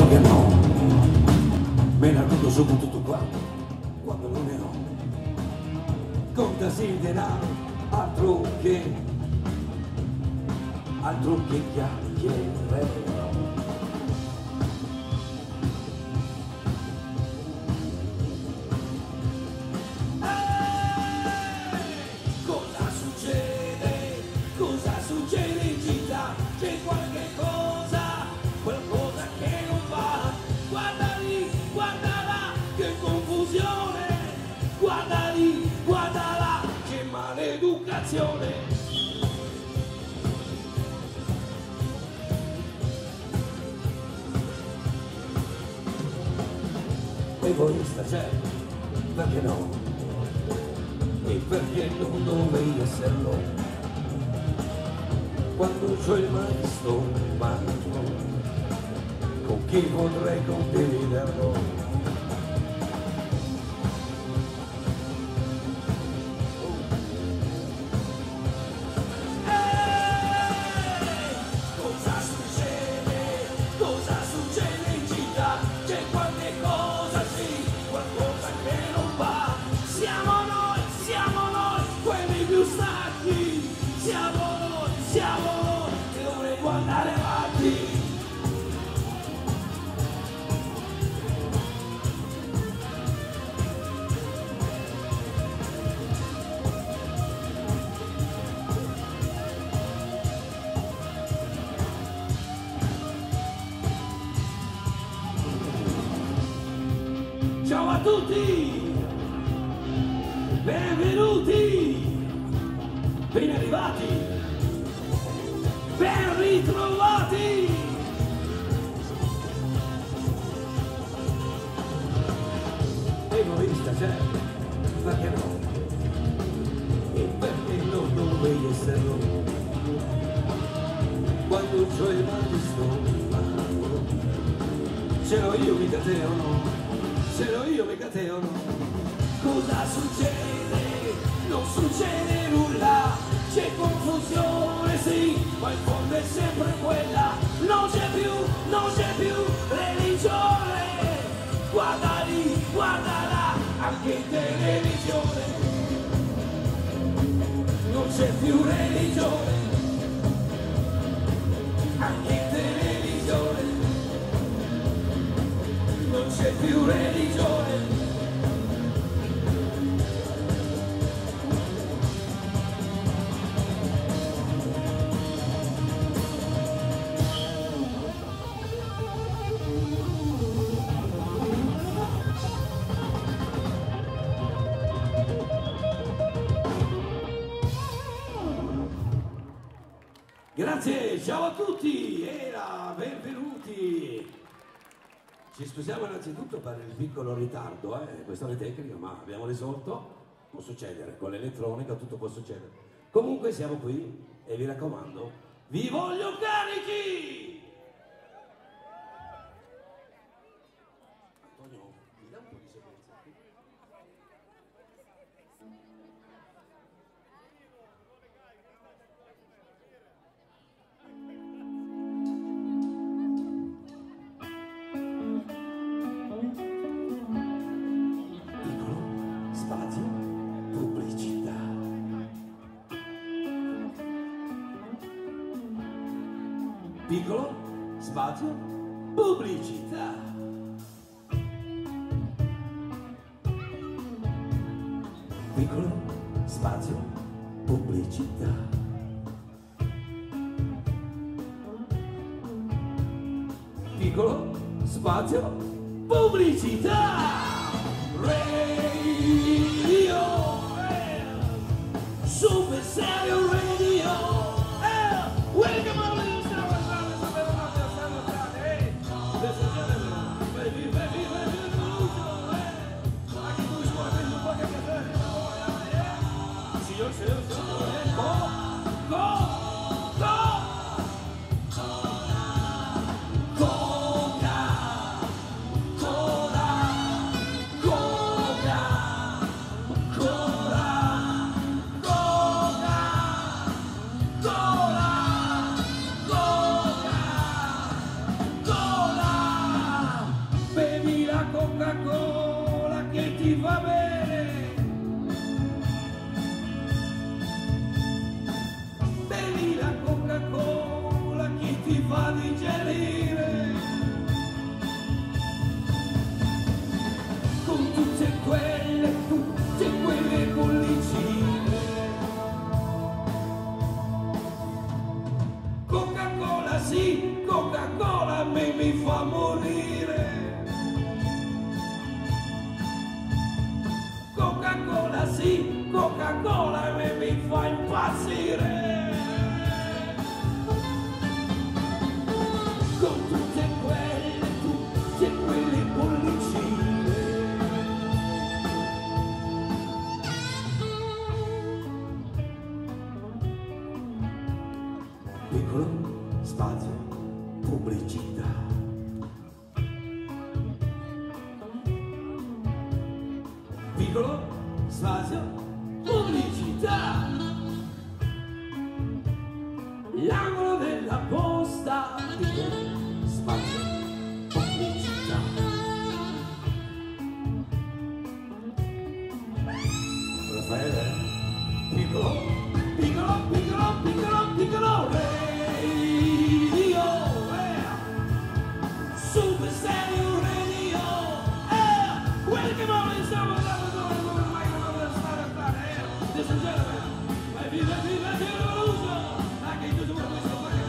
che no, me ne racconto sopra tutto quando non ne ho. Contasi il denaro, altro che chiacchiere. Cosa succede in città? C'è qualche cosa, qualcosa che non va. Guarda lì, guarda là, che confusione. Guarda lì, guarda là, che maleducazione. Egoista, certo, perché no? E perché non dovrei esserlo? Quando c'ho il maestro umano, con chi potrei condividerlo? Cosa succede? Cosa succede in città? C'è qualche cosa, sì, qualcosa che non va. Siamo noi, quelli più stanchi. Siamo noi, che dovremmo andare avanti. Ciao a tutti, benvenuti, ben arrivati, ben ritrovati. Egoista, certo, perché no? E perché non dovrei esserlo? Quando c'ho il maestro umano, ce l'ho io, mica te o no? Ce l'ho io, mica te o no? Cosa succede? Non succede nulla, c'è confusione, sì, ma in fondo è sempre quella. Non c'è più religione. Guarda lì, guarda là, anche in televisione. Non c'è più religione, anche in televisione. Non c'è più religione. Grazie, ciao a tutti e benvenuti. Ci scusiamo innanzitutto per il piccolo ritardo, questione tecnica, ma abbiamo risolto. Può succedere, con l'elettronica tutto può succedere. Comunque siamo qui e vi raccomando, vi voglio carichi! Antonio, mi dà un po' di sequenza? Spazio, pubblicità. Piccolo, spazio, pubblicità. Piccolo, spazio, pubblicità. Piccolo, spazio, pubblicità. Radio, Super Stereo Radio, welcome all you stars, hey, listen gentlemen, baby, aqui no Escola do Pode Cantar, senhor, ti fa bene. Bevi la Coca-Cola, chi ti fa digerire. Con tutte quelle bollicine. Coca-Cola sì, Coca-Cola a me mi fa morire. Coca-Cola sì, Coca-Cola a me mi fa impazzire. Con tutte quelle bollicine. Piccolo spazio pubblicità. Piccolo spazio pubblicità. L'angolo della posta. Piccolo spazio pubblicità. Raffaele, piccolo radio, Super Stereo Radio, welcome on in summer, ladies and gentlemen, viva la rivoluzione, anche in tutto questo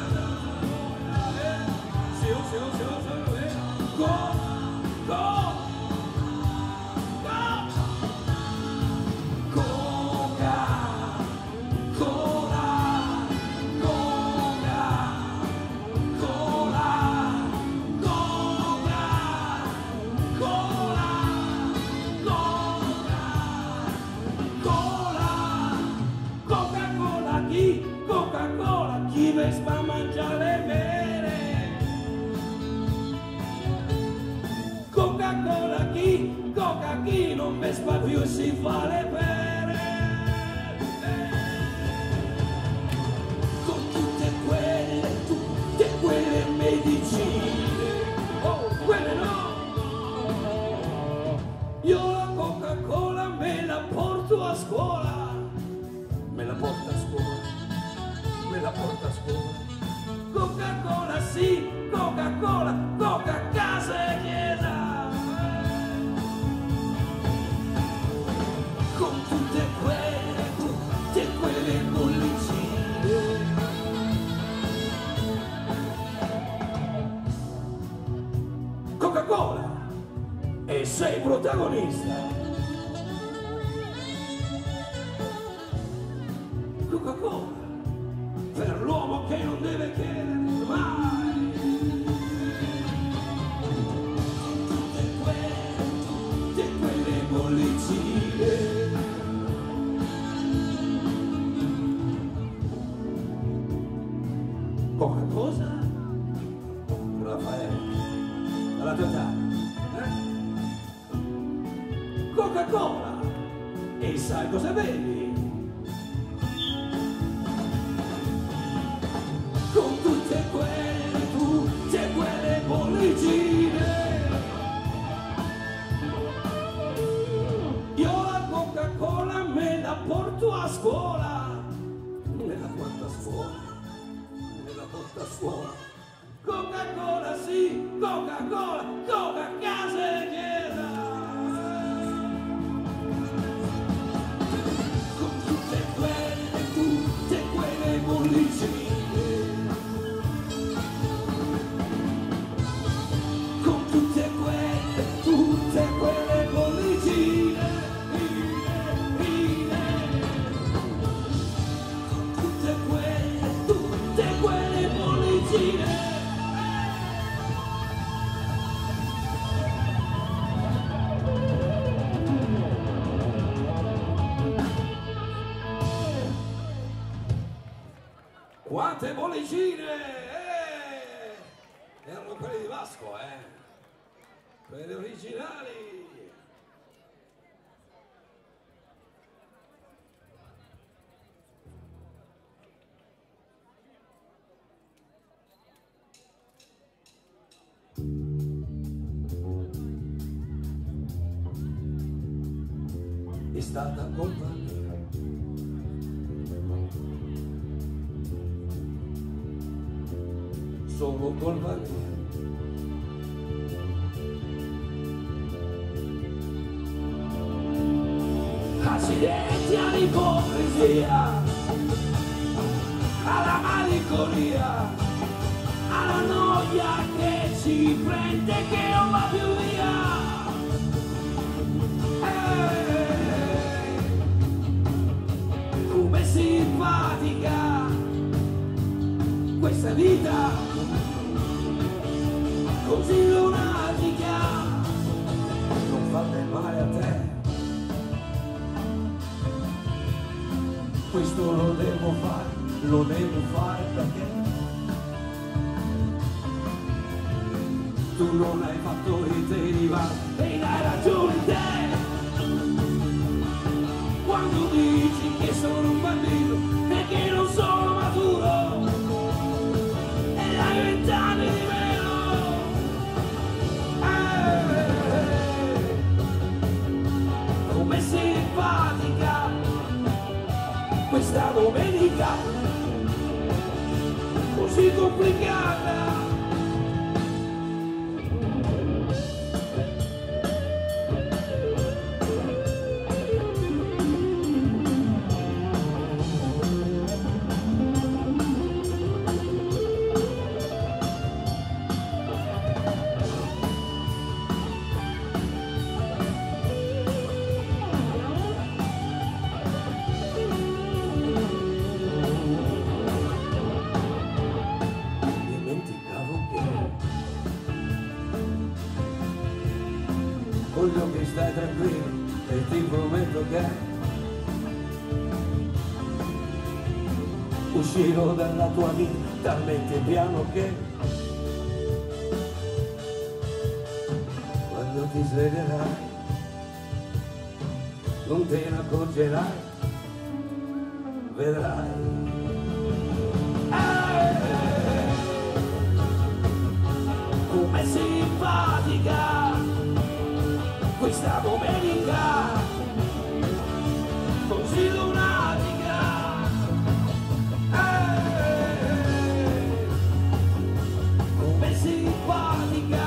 Coca-Cola, chi vespa a mangiare bene. Coca-Cola, chi non vespa più si fa le pere. Con tutte quelle medicine, oh, quelle no. Io la Coca-Cola me la porto a scuola, me la porto a scuola. Me la porta a scuola. Coca-Cola sì, Coca-Cola, Coca casa e chiesa. Con tutte quelle bollicine. Coca-Cola, e sei protagonista. Coca-Cola, per l'uomo che non deve chiedere mai. Tutte quelle bollicine. Poca cosa? Raffaele, dalla tua età, Coca-Cola, e sai cosa bevi? Con tutte quelle bollicine. Io la Coca-Cola me la porto a scuola. Me la porto a scuola. Me la porto a scuola. Coca-Cola sì, Coca-Cola, Coca casa e chiesa. Con tutte quelle bollicine. Tutte quelle bollicine, tutte quelle bollicine. Quante bollicine! Erano quelle di Vasco, quelle originali. è stata colpa mia. Solo colpa mia. Accidenti all'ipocrisia, alla malinconia, alla noia che ci prende che non va più via. Come simpatica questa vita così lunatica. Non fa del male a te, questo lo devo fare perché tu non hai fatto i derivanti E hai ragione te quando dici che sono un bambino e che non sono maturo e hai 20 anni di meno. Come simpatica questa domenica così complicata. Voglio che stai tranquillo e ti prometto che uscirò dalla tua vita talmente piano che quando ti sveglierai non te ne accorgerai, vedrai. Come simpatica questa domenica così lunatica. Come simpatica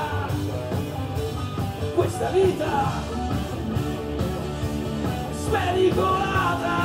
questa vita spericolata.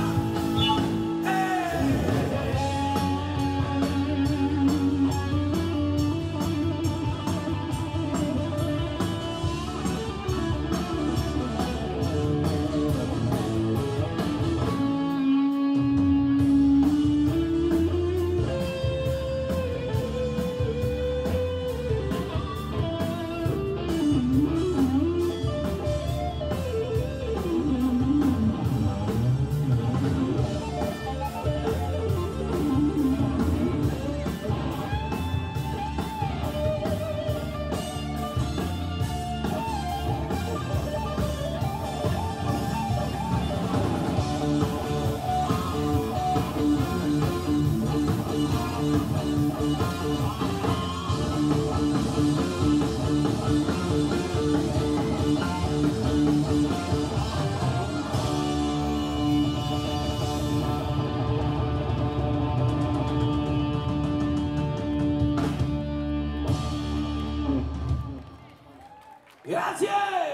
Grazie!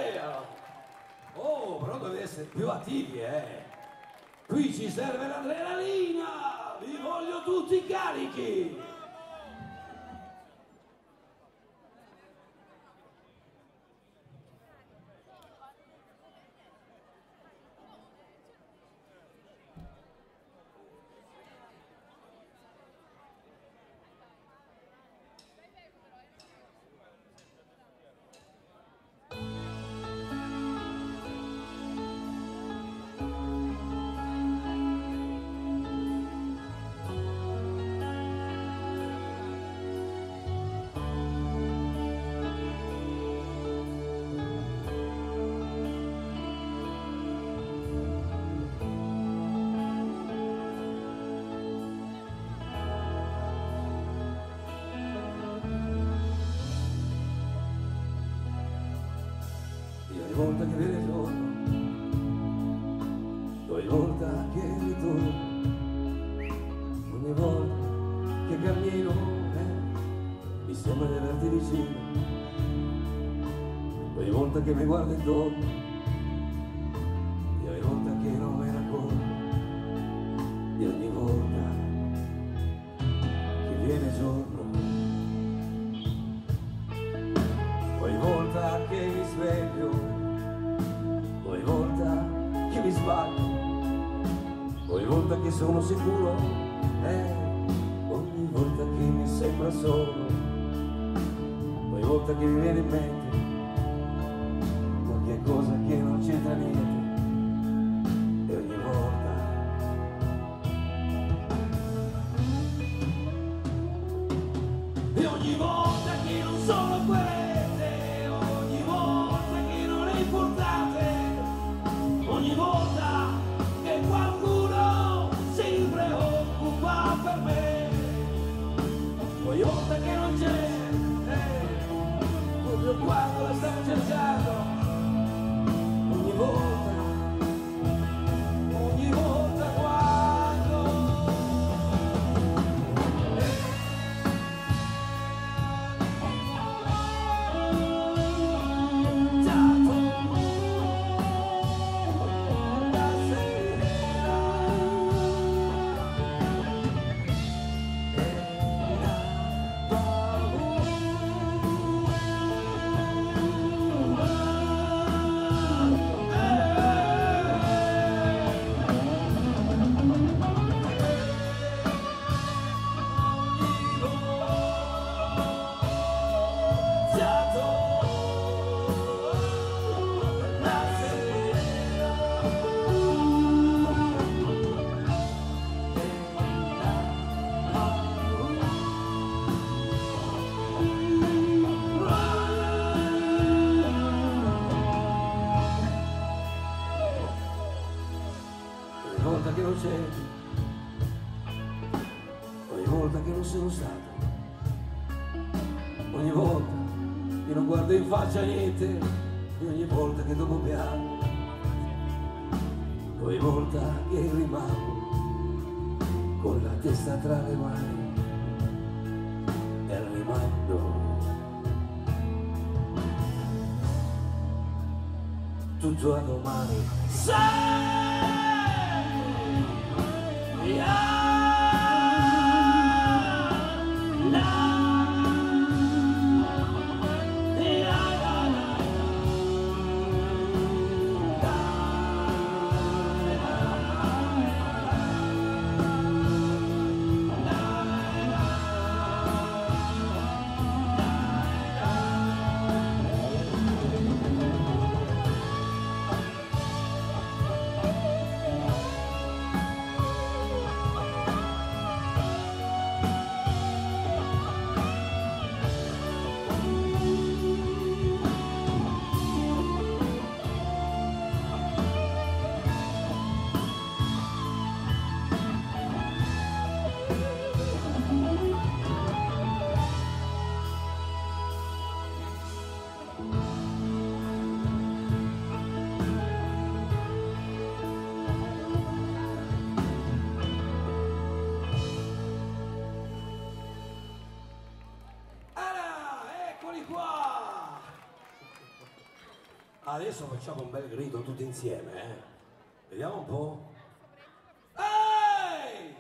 Oh, però dovete essere più attivi, eh! Qui ci serve l'adrenalina! Vi voglio tutti carichi! Io ogni volta che vede giorno ogni volta che ritorno, ogni volta che cammino, mi sembra di averti vicino, ogni volta che mi guardo intorno, e ogni volta che non me ne accorgo, e ogni volta che viene giorno, ogni volta che mi sveglio, ogni volta che mi sbaglio, ogni volta che sono sicuro, ogni volta che mi sembra solo, ogni volta che mi viene in mente qualche cosa che non c'entra niente, e ogni volta che non sono quelle, ogni volta che non è importante, ogni volta che qualcuno si preoccupa per me, ogni volta che non c'è, proprio quando la stavo cercando, ogni volta quando che non c'è, ogni volta che non sono stato, ogni volta che non guardo in faccia niente, e ogni volta che dopo piango, ogni volta che rimango con la testa tra le mani e rimando tutto a domani. Adesso facciamo un bel grido tutti insieme, Vediamo un po'. Ehi!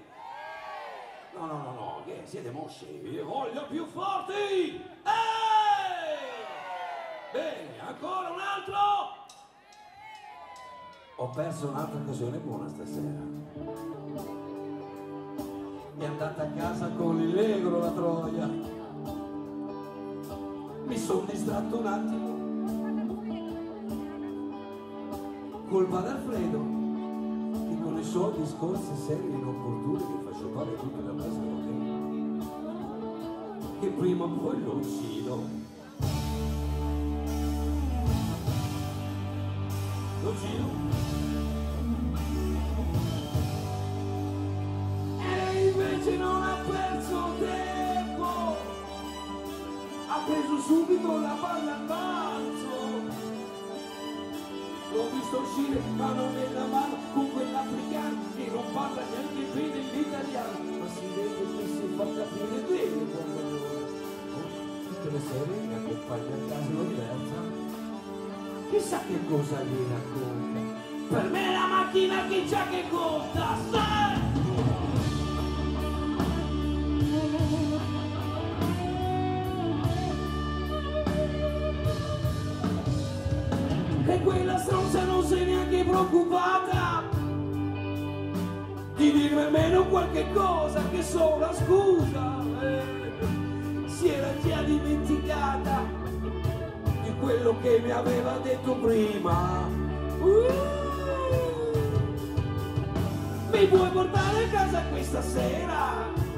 No, che siete mosci? Io voglio più forti! Ehi! Bene, ancora un altro! Ho perso un'altra occasione buona stasera. È andata a casa con il Legro la troia. Mi sono distratto un attimo. Colpa ad Alfredo, che con i suoi discorsi seri e inopportuni mi fa sciogliere tutta la casa che prima o poi lo uccido. Lo uccido. E invece non ha perso tempo, ha preso subito la palla al balzo. l'ho visto uscire mano nella mano con quell'africano che non parla neanche bene l'italiano, ma si vede che si fa capire bene quando tutte le sere mi accompagna a casa lo diversa. Chissà che cosa gli racconta. Per me la macchina chi c'ha che conta, e quella stronza non si è neanche preoccupata di dirmi almeno qualche cosa, che so la scusa, si era già dimenticata di quello che mi aveva detto prima. Mi puoi portare a casa questa sera?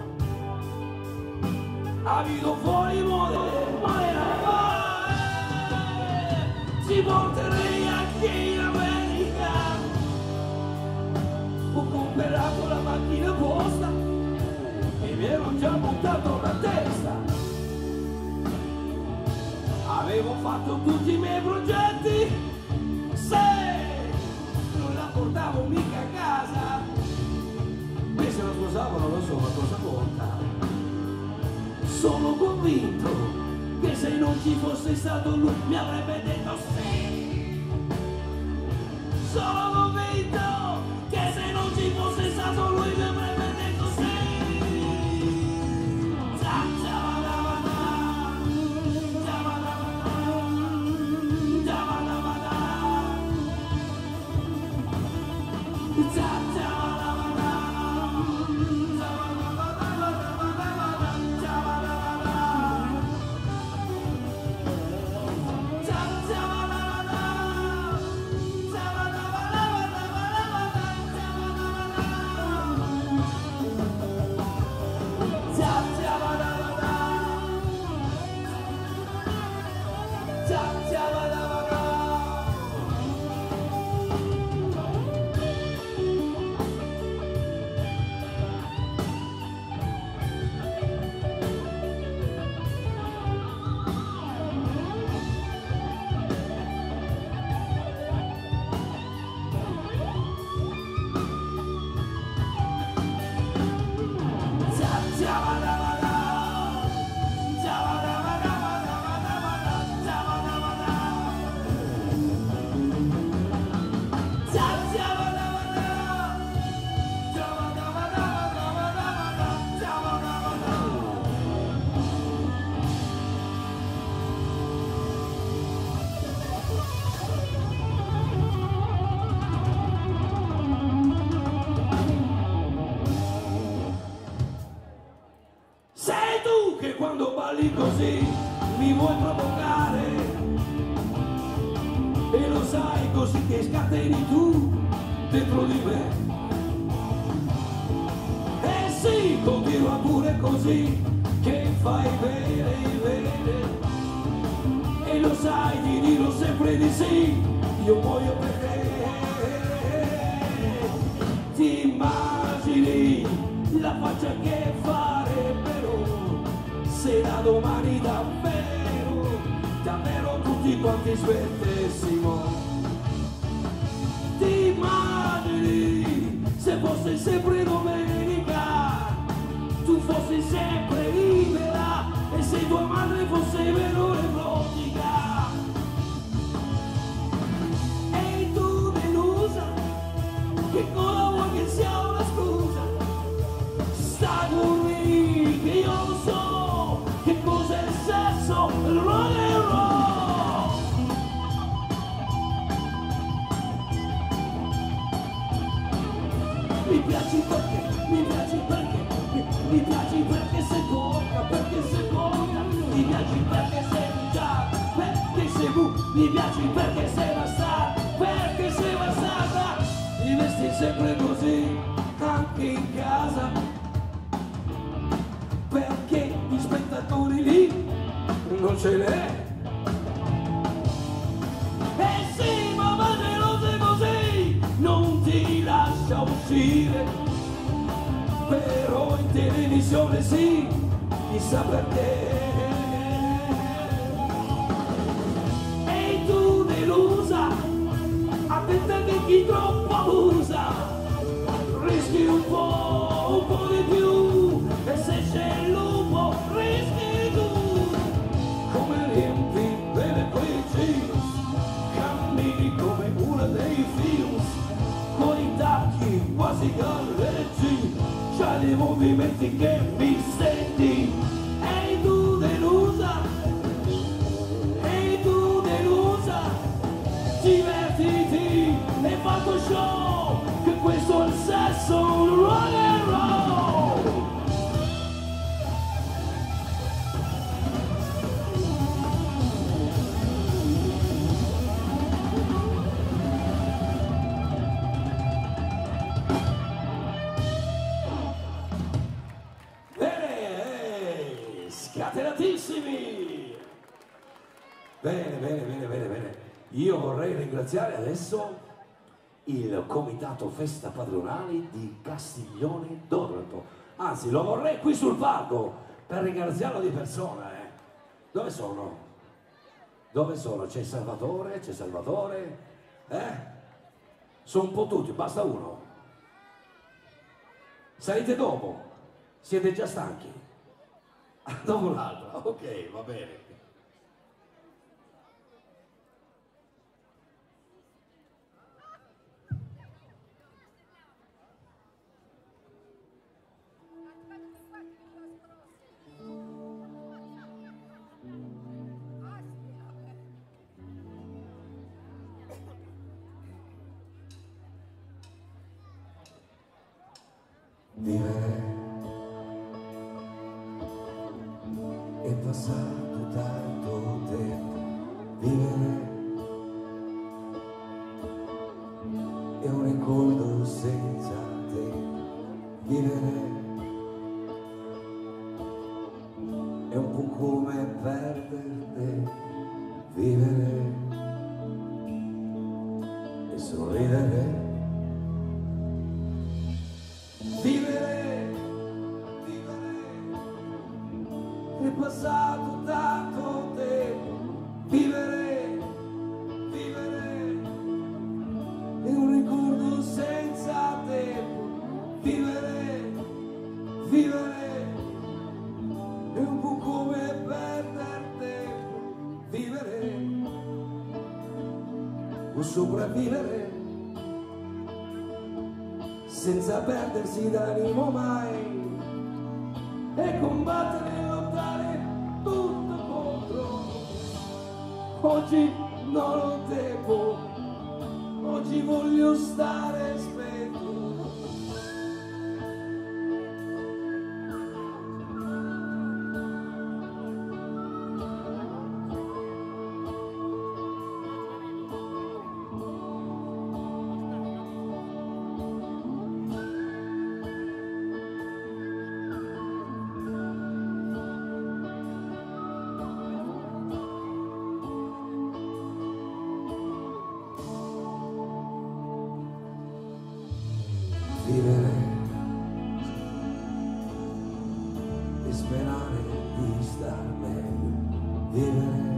Abito fuori ci porterei anche in America. Ho comprato la macchina apposta e mi ero già montato la testa. Avevo fatto tutti i miei progetti, se non la portavo mica a casa. E se la sposavo non lo so, ma cosa conta? Sono convinto che se non ci fosse stato lui mi avrebbe detto sì. Sono convinto che se non ci fosse stato lui mi avrebbe detto sì. Che quando balli così mi vuoi provocare, e lo sai così che scateni tu dentro di me. E sì, continua pure così che fai bene, bene, e lo sai, ti dirò sempre di sì, io muoio per te. Ti immagini la faccia che fare, però se da domani davvero, davvero tutti quanti smettessimo. Ti immagini se fosse sempre domenica, tu fossi sempre libera, e se tua madre fosse vero nevrotica, e tu delusa, che cosa vuoi che sia una scusa? Sta con me che io lo so che cos'è il sesso, rock and roll. Mi piaci perché, mi piaci perché, mi piaci perché sei corta, perché sei corta, mi piaci perché sei già, perché sei bu, mi piaci perché sei bastarda, perché sei bastarda, mi vesti sempre così, anche in casa, perché gli spettatori lì non ce l'è. E sì, mamma gelosa così non ti lascia uscire, però in televisione sì, chissà perché. E tu delusa, a c'è il lupo, rischi tu. Come riempi bene quei jeans, cammini come uno dei films, con i tacchi quasi galleggi, c'hai dei movimenti che mi stendi. Ehi tu delusa, ehi tu delusa, divertiti e fatto show, che questo è il sesso, un rock and roll. Bene, scatenatissimi. Bene, bene, bene, bene, bene. Io vorrei ringraziare adesso il Comitato Festa Padronali di Castiglione d'Orto. Anzi, lo vorrei qui sul palco per ringraziarlo di persona, eh. Dove sono? Dove sono? C'è Salvatore? C'è Salvatore? Sono un po' tutti, basta uno. Salite dopo? Siete già stanchi? Dopo l'altra, ok, va bene. Vivere è passato tanto tempo, vivere è un ricordo senza te, vivere è un po' come perderte, vivere e sorridere. Vivere, vivere, è passato tanto tempo. Vivere, vivere, è un ricordo senza tempo. Vivere, vivere, è un po' come perdere tempo. Vivere, o sopravvivere, senza perdersi d'animo mai, e combattere e lottare tutto contro. Oggi non ho tempo, oggi voglio stare spento. Vivere e sperare di star meglio, vivere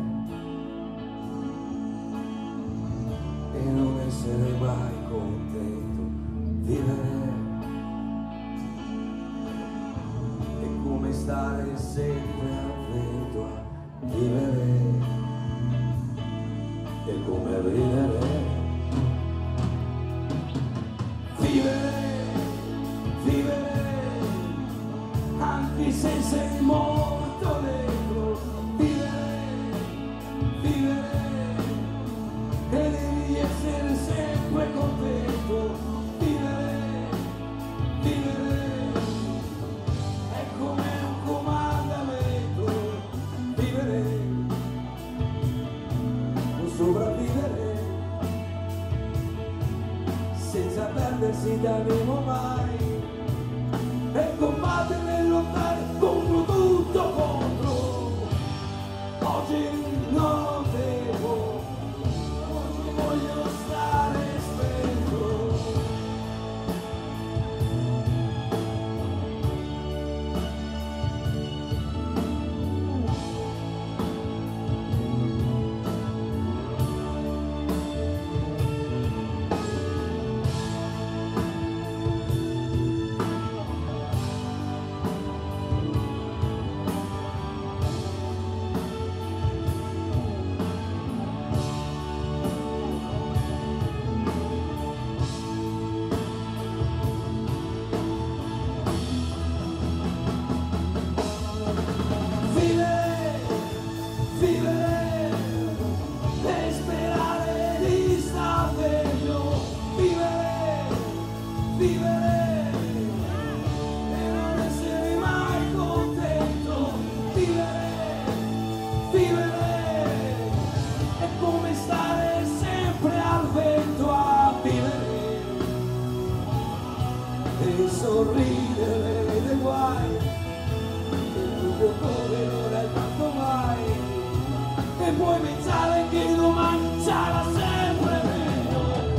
e non essere mai contento, vivere è come stare sempre al vento, vivere è come ridere. Vivere, vivere, anche se sei molto dentro. Vivere, vivere, e devi essere sempre contento. Vivere, vivere, è come un comandamento. Vivere, o sopravvivere, senza perdersi d'animo mai, e combattere e lottare contro tutto contro. Oggi non ho tempo, oggi voglio stare spento. sarà sempre meglio.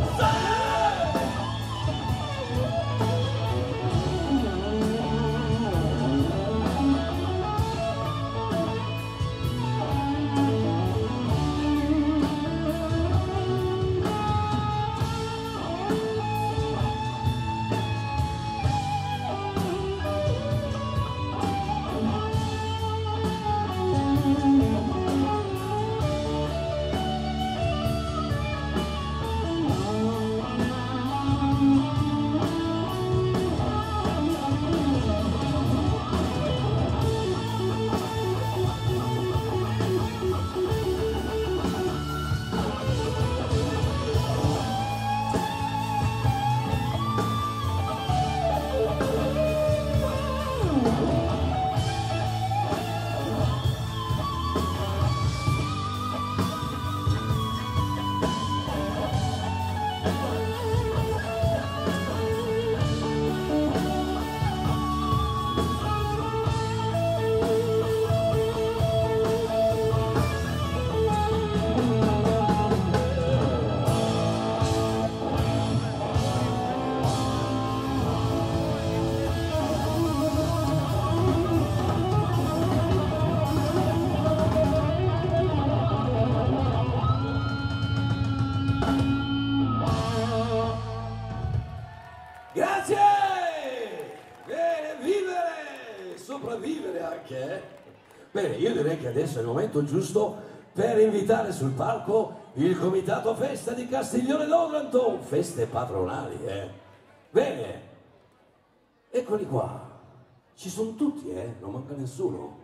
Grazie! Bene, vivere! Sopravvivere anche, eh? Bene, io direi che adesso è il momento giusto per invitare sul palco il Comitato Festa di Castiglione d'Otranto, feste patronali, eh? Bene, eccoli qua. Ci sono tutti, non manca nessuno.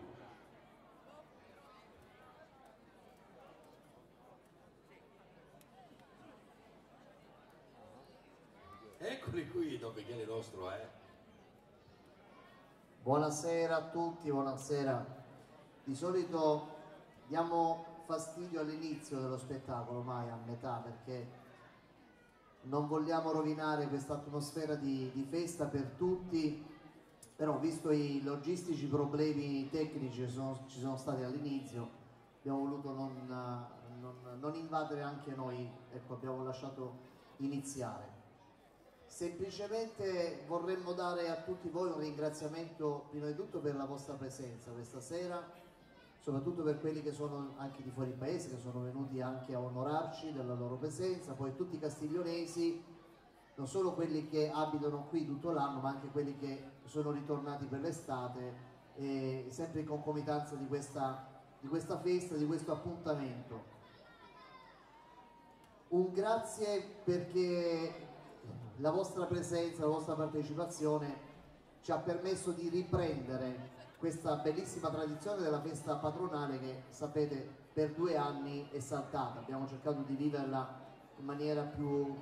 Eccoli qui, Don Michele nostro, Buonasera a tutti, buonasera. Di solito diamo fastidio all'inizio dello spettacolo, mai a metà, perché non vogliamo rovinare questa atmosfera di festa per tutti, però visto i logistici problemi tecnici che ci sono stati all'inizio, abbiamo voluto non invadere anche noi, ecco, abbiamo lasciato iniziare. Semplicemente vorremmo dare a tutti voi un ringraziamento prima di tutto per la vostra presenza questa sera, soprattutto per quelli che sono anche di fuori paese, che sono venuti anche a onorarci della loro presenza, poi tutti i castiglionesi, non solo quelli che abitano qui tutto l'anno, ma anche quelli che sono ritornati per l'estate, sempre in concomitanza di questa festa, di questo appuntamento. Un grazie perché la vostra presenza, la vostra partecipazione ci ha permesso di riprendere questa bellissima tradizione della festa patronale che, sapete, per 2 anni è saltata. Abbiamo cercato di viverla in maniera più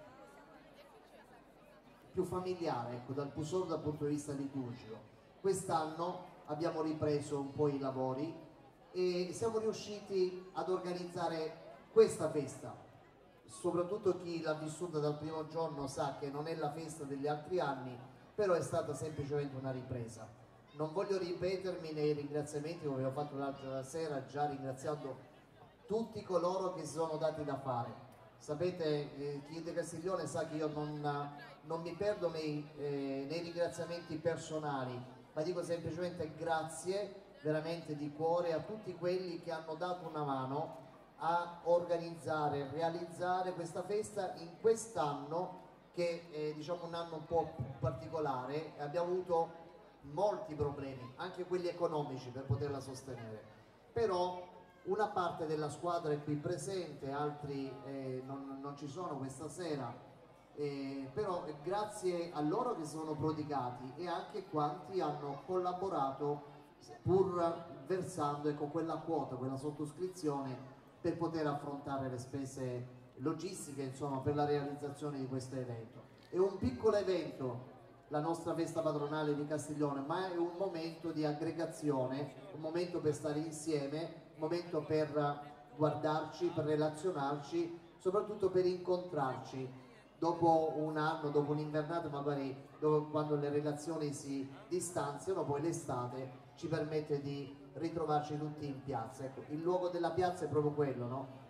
familiare, ecco, più solo dal punto di vista liturgico. Quest'anno abbiamo ripreso un po' i lavori e siamo riusciti ad organizzare questa festa. Soprattutto chi l'ha vissuta dal primo giorno sa che non è la festa degli altri anni, però è stata semplicemente una ripresa. Non voglio ripetermi nei ringraziamenti come ho fatto l'altra sera, già ringraziando tutti coloro che si sono dati da fare. Sapete, chi è di Castiglione sa che io non mi perdo nei ringraziamenti personali, ma dico semplicemente grazie veramente di cuore a tutti quelli che hanno dato una mano a organizzare, realizzare questa festa in quest'anno che è, diciamo, un anno un po' particolare. Abbiamo avuto molti problemi, anche quelli economici, per poterla sostenere, però una parte della squadra è qui presente, altri non ci sono questa sera, però grazie a loro che sono prodigati e anche quanti hanno collaborato pur versando, ecco, quella quota, quella sottoscrizione per poter affrontare le spese logistiche, insomma, per la realizzazione di questo evento. È un piccolo evento, la nostra festa patronale di Castiglione, ma è un momento di aggregazione, un momento per stare insieme, un momento per guardarci, per relazionarci, soprattutto per incontrarci dopo un anno, dopo un'invernata, magari quando le relazioni si distanziano, poi l'estate ci permette di ritrovarci tutti in piazza. Ecco, il luogo della piazza è proprio quello, no?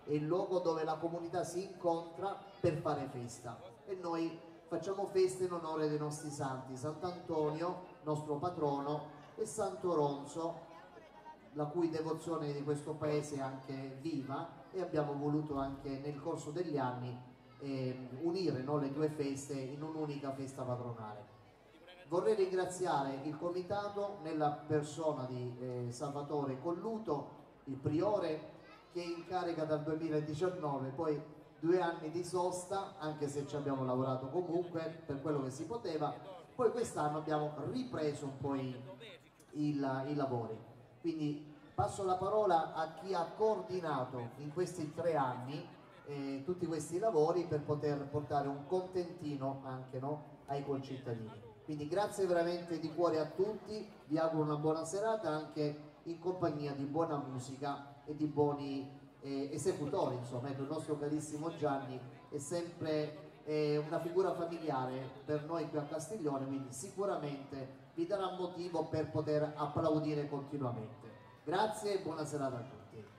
è il luogo dove la comunità si incontra per fare festa, e noi facciamo festa in onore dei nostri santi, Sant'Antonio, nostro patrono, e Santo Ronzo, la cui devozione di questo paese è anche viva, e abbiamo voluto anche nel corso degli anni unire, no, le due feste in un'unica festa patronale. Vorrei ringraziare il comitato nella persona di Salvatore Colluto, il priore, che è in carica dal 2019, poi 2 anni di sosta, anche se ci abbiamo lavorato comunque per quello che si poteva. Poi quest'anno abbiamo ripreso un po' i lavori, quindi passo la parola a chi ha coordinato in questi 3 anni tutti questi lavori, per poter portare un contentino anche, no, ai concittadini. Quindi grazie veramente di cuore a tutti, vi auguro una buona serata anche in compagnia di buona musica e di buoni esecutori, insomma. Ecco, il nostro carissimo Gianni è sempre una figura familiare per noi qui a Castiglione, quindi sicuramente vi darà motivo per poter applaudire continuamente. Grazie e buona serata a tutti.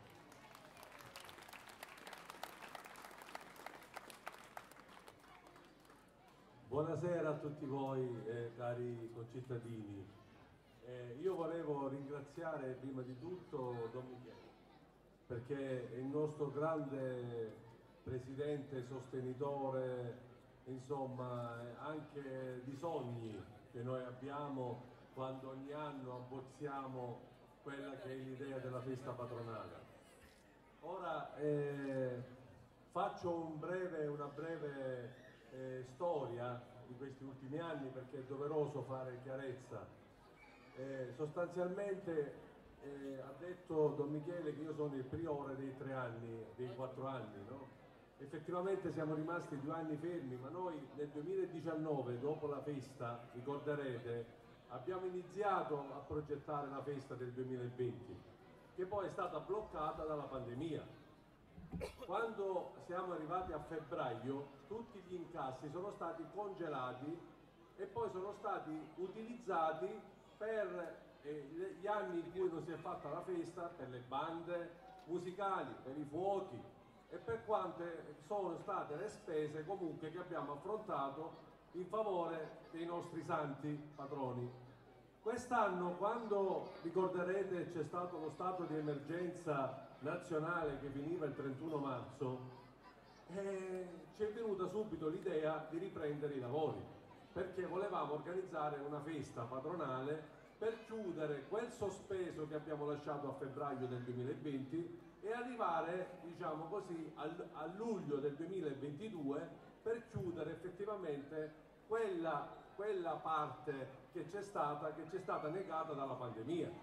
Buonasera a tutti voi cari concittadini. Io volevo ringraziare prima di tutto Don Michele, perché è il nostro grande presidente, sostenitore, insomma, anche di sogni che noi abbiamo quando ogni anno abbozziamo quella che è l'idea della festa patronale. Ora faccio una breve storia di questi ultimi anni, perché è doveroso fare chiarezza. Sostanzialmente ha detto Don Michele che io sono il priore dei 3 anni, dei 4 anni, no? Effettivamente siamo rimasti 2 anni fermi, ma noi nel 2019, dopo la festa, ricorderete, abbiamo iniziato a progettare la festa del 2020, che poi è stata bloccata dalla pandemia. Quando siamo arrivati a febbraio, tutti gli incassi sono stati congelati e poi sono stati utilizzati per gli anni in cui non si è fatta la festa, per le bande musicali, per i fuochi e per quante sono state le spese comunque che abbiamo affrontato in favore dei nostri santi patroni. Quest'anno, quando ricorderete c'è stato lo stato di emergenza nazionale che finiva il 31 marzo, ci è venuta subito l'idea di riprendere i lavori, perché volevamo organizzare una festa patronale per chiudere quel sospeso che abbiamo lasciato a febbraio del 2020 e arrivare, diciamo così, a luglio del 2022 per chiudere effettivamente quella parte che ci è stata negata dalla pandemia.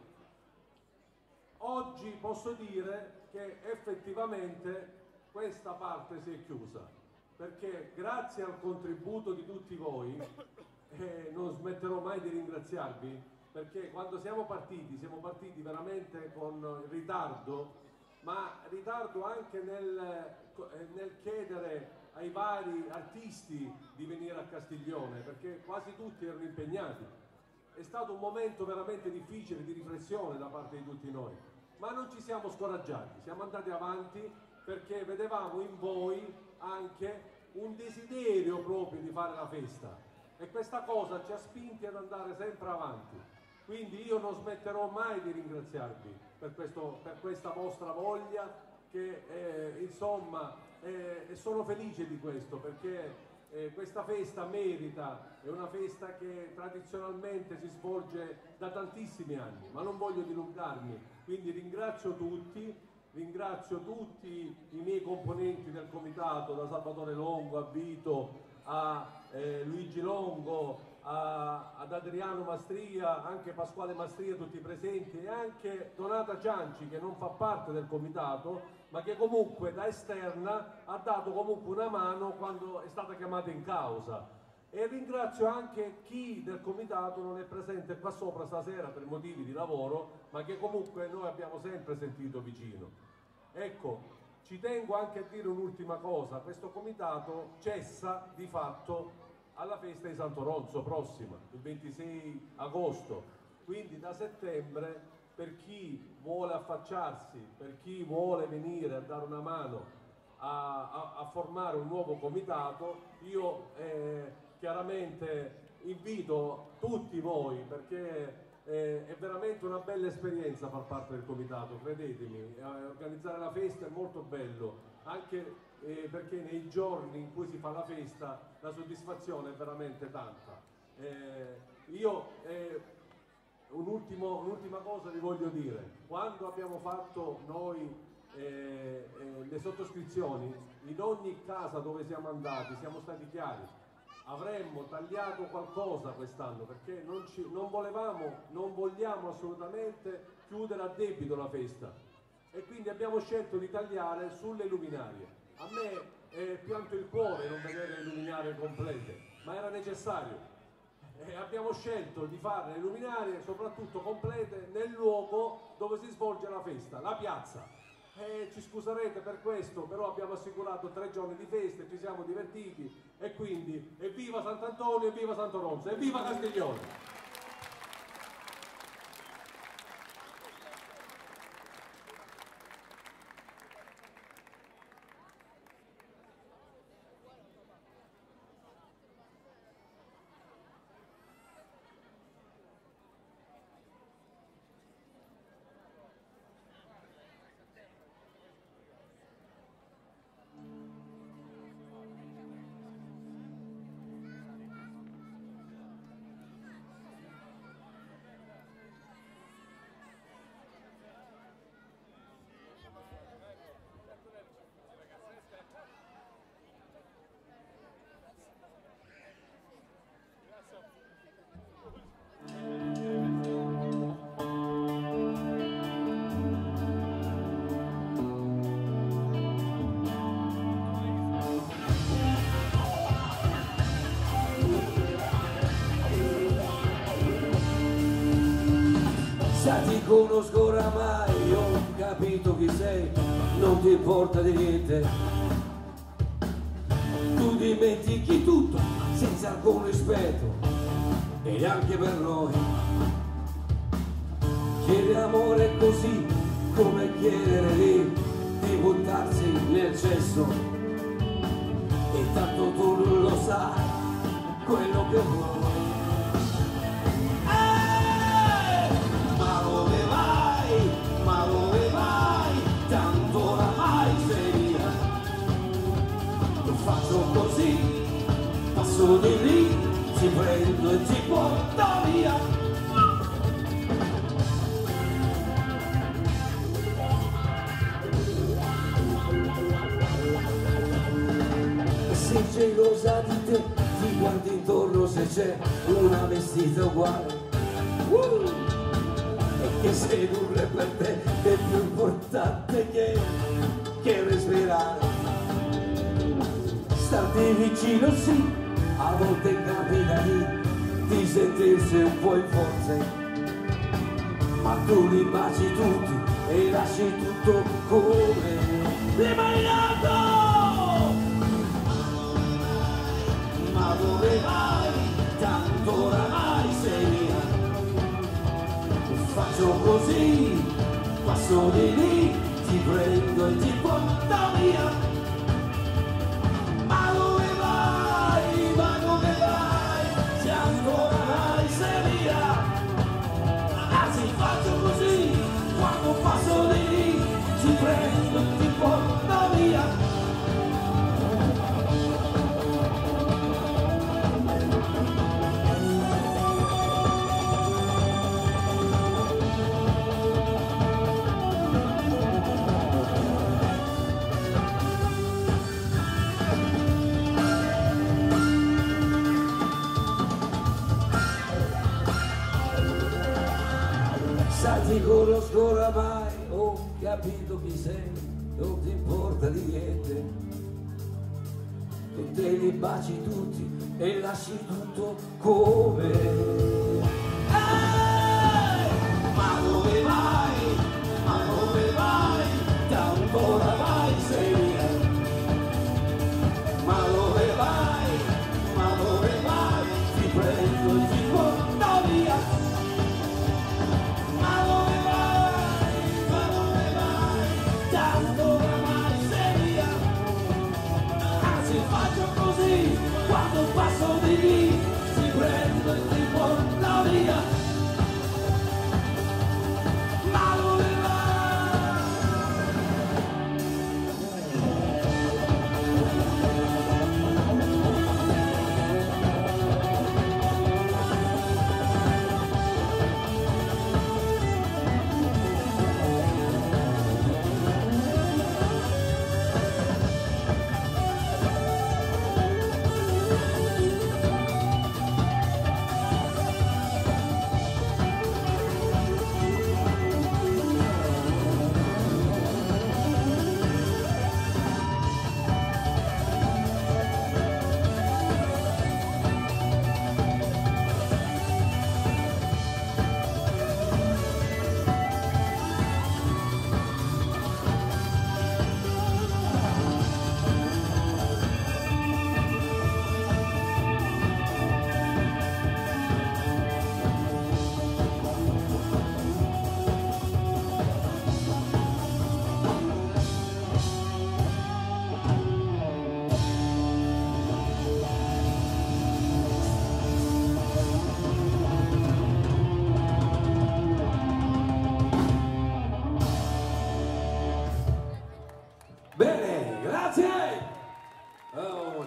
Oggi posso dire che effettivamente questa parte si è chiusa, perché grazie al contributo di tutti voi, non smetterò mai di ringraziarvi, perché quando siamo partiti veramente con ritardo, ma ritardo anche nel chiedere ai vari artisti di venire a Castiglione, perché quasi tutti erano impegnati. È stato un momento veramente difficile di riflessione da parte di tutti noi, ma non ci siamo scoraggiati, siamo andati avanti perché vedevamo in voi anche un desiderio proprio di fare la festa, e questa cosa ci ha spinti ad andare sempre avanti. Quindi io non smetterò mai di ringraziarvi per questa vostra voglia, che insomma sono felice di questo, perché questa festa merita, è una festa che tradizionalmente si svolge da tantissimi anni, ma non voglio dilungarmi, quindi ringrazio tutti i miei componenti del comitato, da Salvatore Longo a Vito, a Luigi Longo, ad Adriano Mastria, anche Pasquale Mastria, tutti presenti, e anche Donata Cianci, che non fa parte del comitato, ma che comunque da esterna ha dato comunque una mano quando è stata chiamata in causa. E ringrazio anche chi del comitato non è presente qua sopra stasera per motivi di lavoro, ma che comunque noi abbiamo sempre sentito vicino. Ecco, ci tengo anche a dire un'ultima cosa: questo comitato cessa di fatto alla festa di Santo Ronzo prossima, il 26 agosto, quindi da settembre, per chi vuole affacciarsi, per chi vuole venire a dare una mano a formare un nuovo comitato. Io chiaramente invito tutti voi, perché è veramente una bella esperienza far parte del comitato, credetemi. Organizzare la festa è molto bello, anche perché nei giorni in cui si fa la festa la soddisfazione è veramente tanta. Un'ultima cosa vi voglio dire: quando abbiamo fatto noi le sottoscrizioni, in ogni casa dove siamo andati siamo stati chiari: avremmo tagliato qualcosa quest'anno, perché non vogliamo assolutamente chiudere a debito la festa, e quindi abbiamo scelto di tagliare sulle luminarie. A me pianto il cuore non vedere le luminarie complete, ma era necessario. Abbiamo scelto di fare le luminarie soprattutto complete nel luogo dove si svolge la festa, la piazza. Ci scuserete per questo, però abbiamo assicurato 3 giorni di feste, ci siamo divertiti, e quindi evviva Sant'Antonio, evviva Santo Ronzo, evviva Castiglione! Ti conosco oramai, ho capito chi sei, non ti importa di niente. Tu dimentichi tutto senza alcun rispetto, e anche per noi. Chiedere amore così come chiedere di buttarsi nel cesso, e tanto tu non lo sai quello che vuoi. Ma dove vai? Tanto oramai sei via. Lo faccio così, passo di lì, ti prendo e ti porto via. Sei gelosa di te, ti guardi intorno se c'è una vestita uguale. Che sedurre per te è più importante che respirare. Starti vicino sì, a volte capita di sentirsi un po' in forze, ma tu li baci tutti e lasci tutto come l'hai dato. Ma dove vai? Tanto oramai sei via. Faccio così, passo di lì, ti prendo e ti porto via. Ma dove vai? Ma dove vai? Se ancora mai sei via. Anzi, faccio così, quando passo di lì, ti prendo e ti porto via. Ti conosco oramai, ho capito chi sei, non ti importa di niente. Tu te li baci tutti e lasci tutto come. Ma dove vai? Ma dove vai? Tanto oramai sei via. Ma dove vai? Ma dove vai? Ti prendo e ti porto via.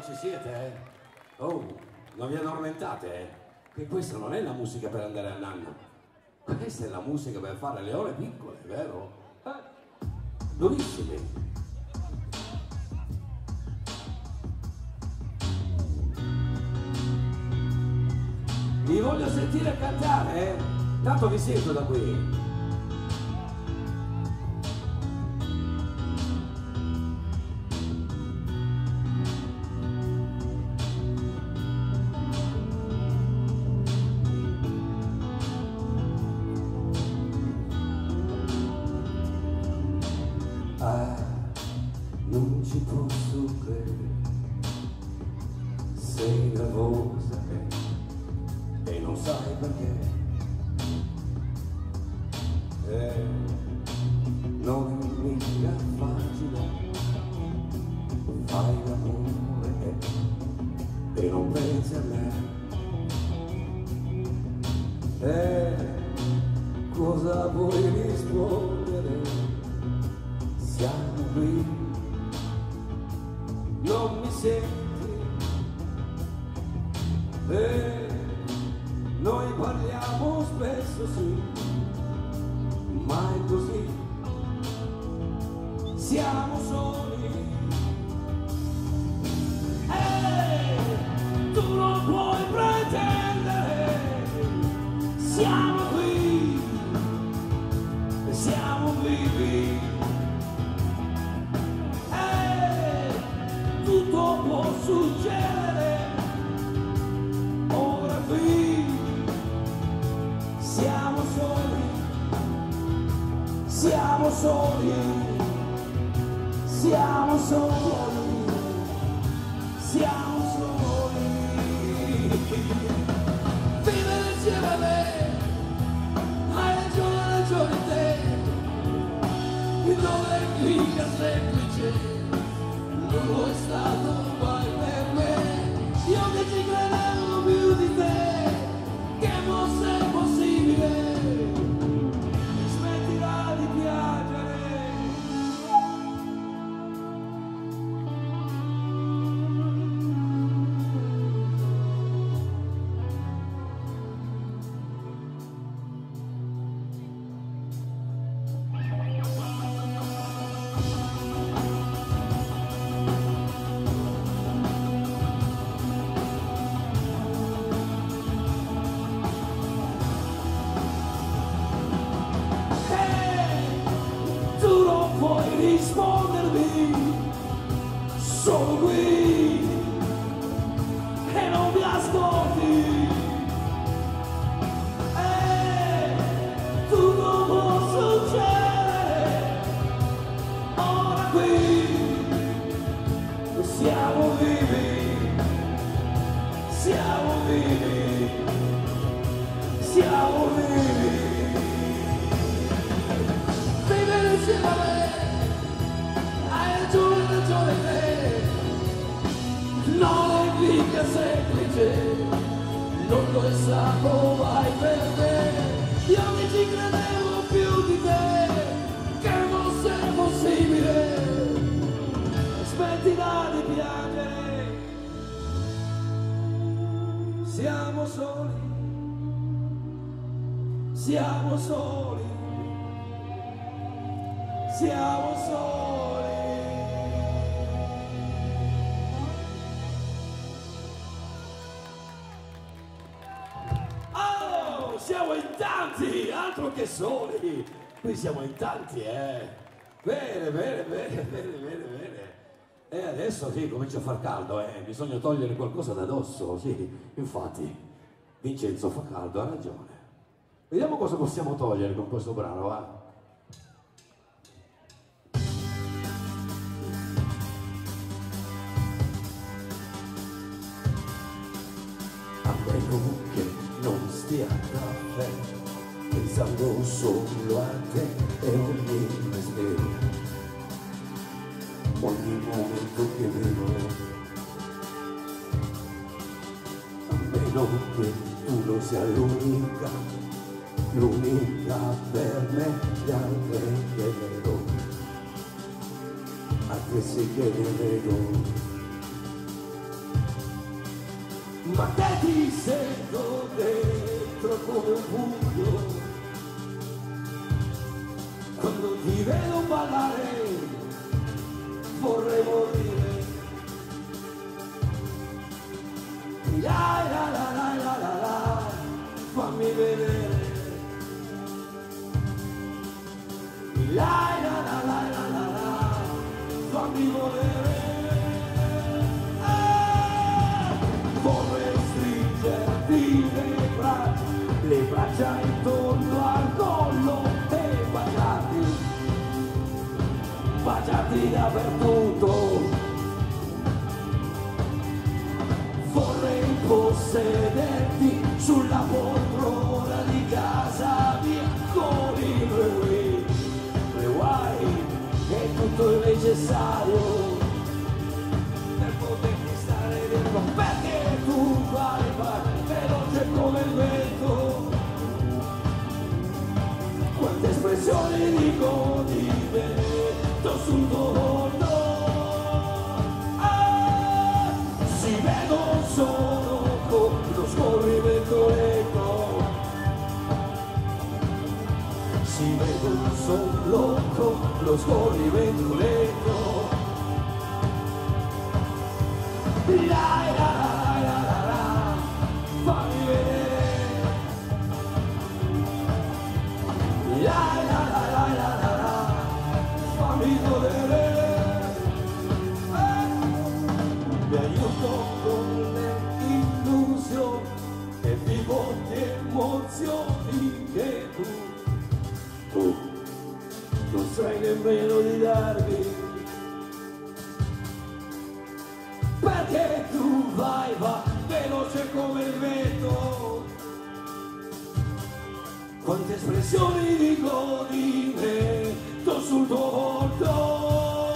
ci siete? Oh, non vi addormentate, che questa non è la musica per andare a nanna. Questa è la musica per fare le ore piccole, vero? Durissimi. Vi voglio sentire cantare, tanto vi sento da qui. Non ci posso credere, sei nervosa e non sai perché. Non è mica facile, fai l'amore e non pensi a me. Cosa vuoi rispondere? Siamo qui, non mi senti, noi parliamo spesso sì, ma è così, siamo soli, tu non puoi pretendere, siamo qui, siamo vivi. Tutto può succedere, ora qui siamo soli, siamo soli, siamo soli, siamo soli. Vivere insieme a me, hai ragione te, non è mica semplice. Non lo è stato mai per me, io che ci credevo più di te, che fosse possibile, smetterà di piangere. Puoi rispondermi, sono qui e non mi ascolti, tutto può succedere, ora qui siamo vivi, siamo vivi, siamo vivi. Vivere insieme a me, ragione te, non è mica semplice, non lo è stato mai per me, io che ci credevo più di te, che fosse possibile, smettila di piangere, siamo soli, siamo soli, siamo soli. Siamo in tanti, altro che soli, qui siamo in tanti, bene, bene, bene, bene, bene, bene. E adesso sì, comincia a far caldo, bisogna togliere qualcosa da dosso, sì, infatti, Vincenzo fa caldo, ha ragione. Vediamo cosa possiamo togliere con questo brano, va? A meno che non stia a caffè, pensando solo a te e ogni respiro, ogni momento che vivo. A meno che tu non sia l'unica per me, gli altri che vedo, altri sì che ne vedo. ma te ti sento dentro come un pugno. Quando ti vedo ballare vorrei morire. La la la la la la la, fammi vedere. La la la la la la la, fammi volere. Vorrei stringerti le braccia intorno al collo e baciarti dappertutto. Vorrei possederti sulla poltrona di casa mia con il rewind e tutto il necessario per poterti stare dentro, perché tu vai veloce come il vento. Quante espressioni dico di me sul tuo volto, si vedono solo con lo scorrimento lento, si vedono solo con lo scorrimento lento. La la la la la la, fammi vedere. La la la la la la la, fammi godere. Mi aiuto con le illusioni e vivo di emozioni che tu non sai nemmeno di darmi. Perché tu vai veloce come il vento. Quante espressioni dico di me sul tuo volto,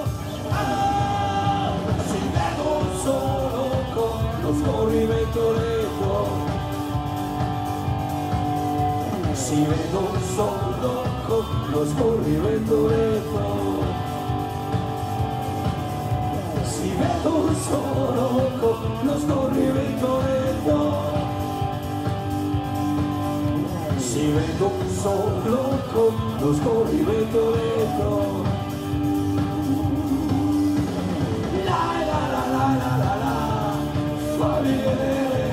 si vedono solo con lo scorrimento lento, si vedono solo con lo scorrimento lento, si vedono solo con lo scorrimento lento, si vedono solo con lo scorrimento lento. La la la la la la la, fammi vedere.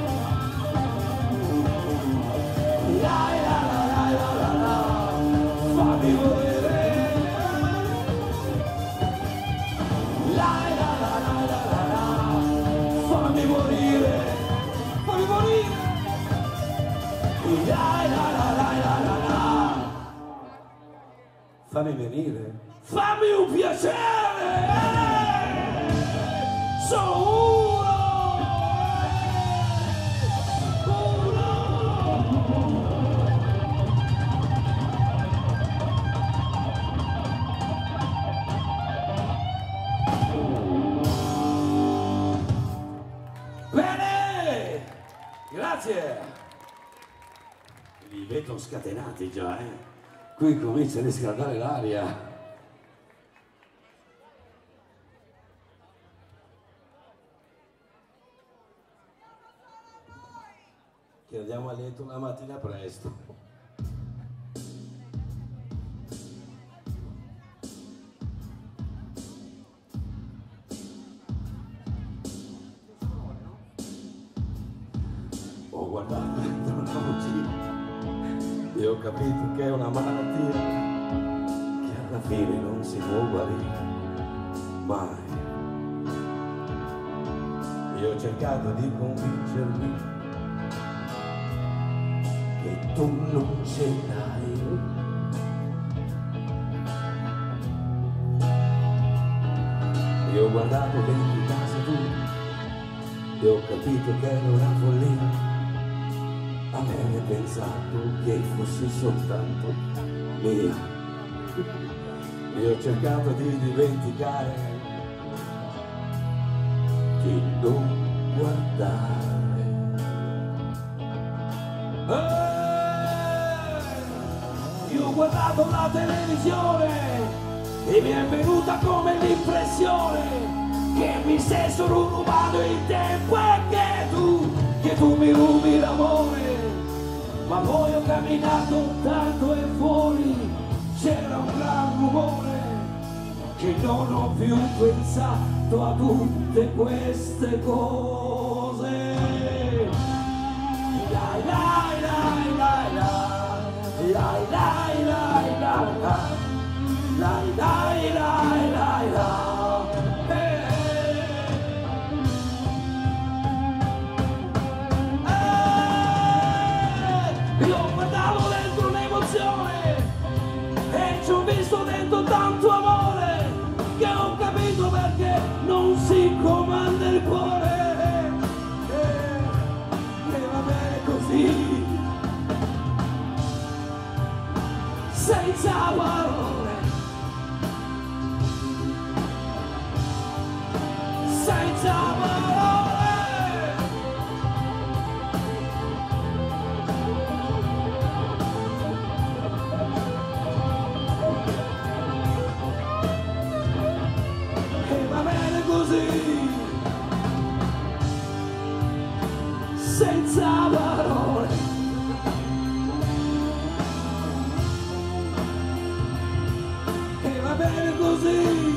La la la la la la la, fammi vedere. La la la la la la la, fammi morire, fammi morire. La la la la la la la, fammi venire, fammi un piacere, solo bene, grazie. Li vedo scatenati già, qui comincia a riscaldare l'aria. Che andiamo a letto una mattina presto. Ho guardato dentro una cucina e ho capito che è una malattia che alla fine non si può guarire mai. Io ho cercato di convincermi che tu non ce l'hai. Io ho guardato dentro casa tua e ho capito che era una follia aver pensato che fossi soltanto mia. Io ho cercato di dimenticare, di non guardare. Io ho guardato la televisione e mi è venuta come l'impressione che mi stai solo rubando il tempo e che tu mi rubi l'amore. Ma poi ho camminato tanto e fuori c'era un gran rumore, che non ho più pensato a tutte queste cose. Lai lai lai lai lai lai lai lai lai lai lai lai lai. Io guardavo dentro un'emozione e ci ho visto dentro tanto amore, che ho capito perché non si comanda il cuore, e va bene così, senza parole, senza parole. Così, senza parole, e va bene così.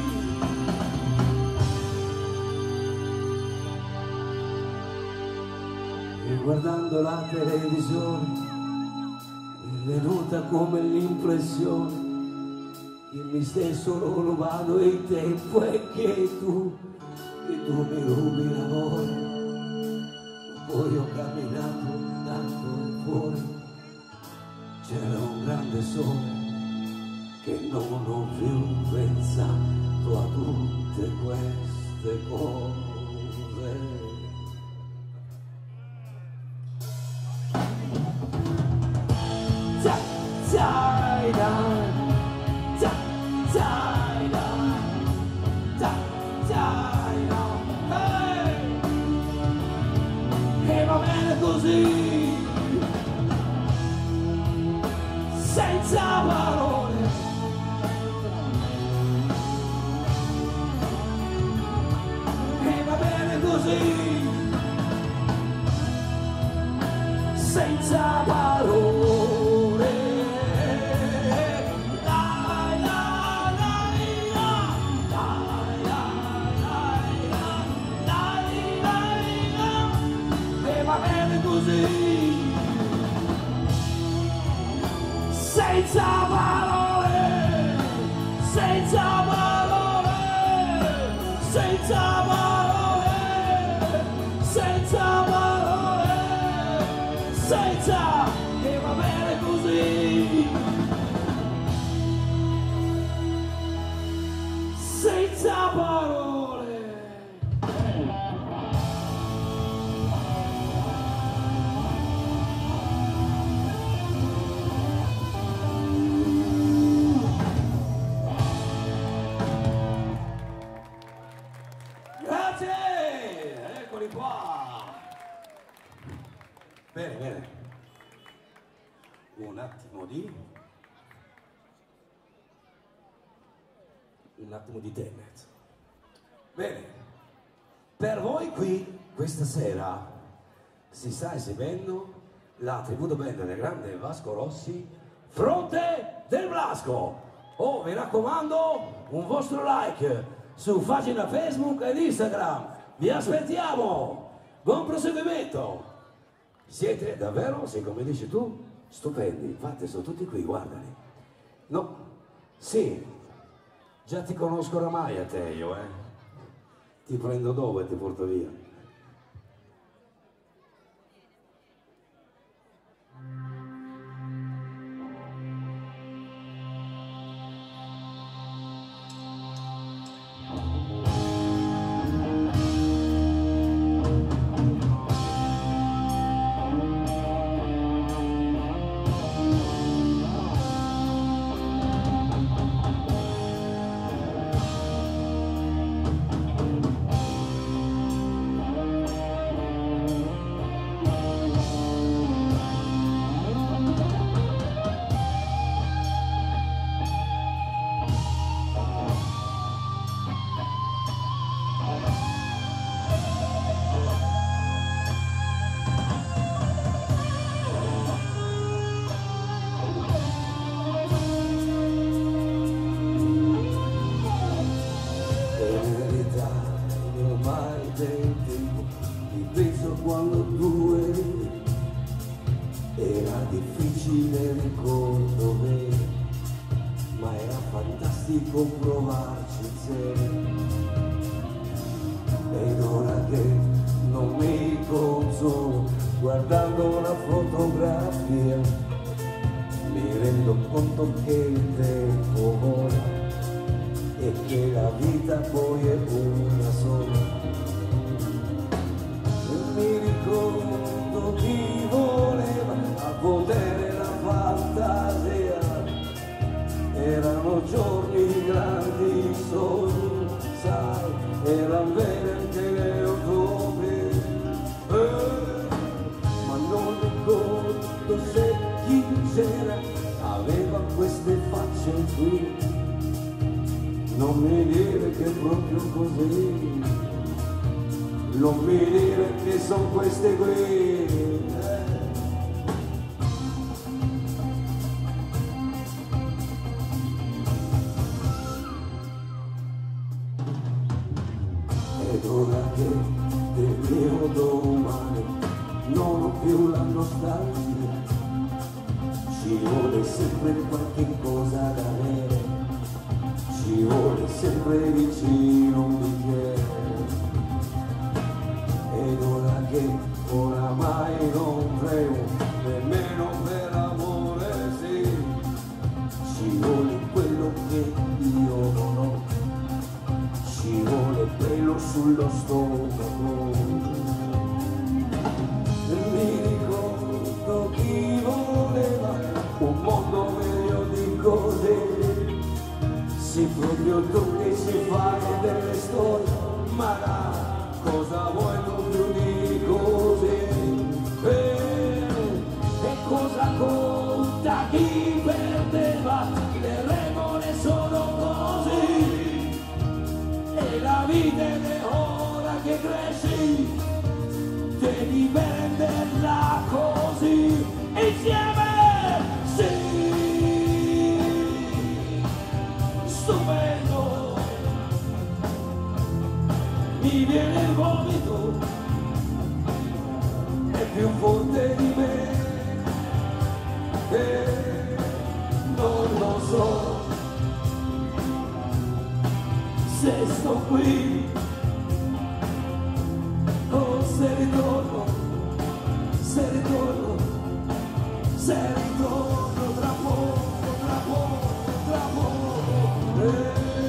E guardando la televisione mi è venuta come l'impressione che mi stai solo rubando il tempo e che tu mi rubi l'amore. Poi ho camminato tanto e fuori c'era un grande sole, che non ho più pensato a tutte queste cose. E va bene così, senza parole, e va bene così, senza parole. Va bene così, senza parole, senza parole, senza parole, senza parole, senza, e va bene così, senza parole. Eccoli qua. Bene, bene. Un attimo di te in mezzo. Bene. Per voi qui, questa sera, si sta esibendo la tributo band del grande Vasco Rossi, Fronte del Blasco. Oh, vi raccomando, un vostro like su pagina Facebook ed Instagram. Vi aspettiamo. Buon proseguimento. Siete davvero, sì, come dici tu, stupendi. Infatti sono tutti qui, guardali. No, sì, già ti conosco oramai a te io, Ti prendo dove e ti porto via. quando tu eri, era difficile, ricordo bene, ma era fantastico provarci insieme. Ed ora che non mi consolo guardando una fotografia, mi rendo conto che il tempo vola e che la vita poi è una sola. E mi ricordo chi voleva a potere la fantasia, erano giorni di grandi sogni, sai, erano vere anche le utopie, ma non ricordo se chi c'era aveva queste facce qui. Non mi dire che è proprio così, non mi dire che sono queste qui. Ed ora che del mio domani non ho più la nostalgia, ci vuole sempre qualche cosa da avere, ci vuole sempre vicino un bicchiere. Ed ora che oramai non credo nemmeno per amore, sì, ci vuole quello che io non ho, ci vuole pelo sullo stomaco. E mi ricordo chi voleva un mondo meglio di così, sì, proprio tu che ci fai delle storie, ma da cosa vuoi tu più di così? E cosa conta chi perdeva? Le regole sono così, e la vita è ora che cresci, devi prenderla così, insieme, sì, stupendo, mi viene il vomito, è più forte di me, e non lo so se sto qui o se ritorno, se ritorno, se ritorno tra poco, tra poco, tra poco.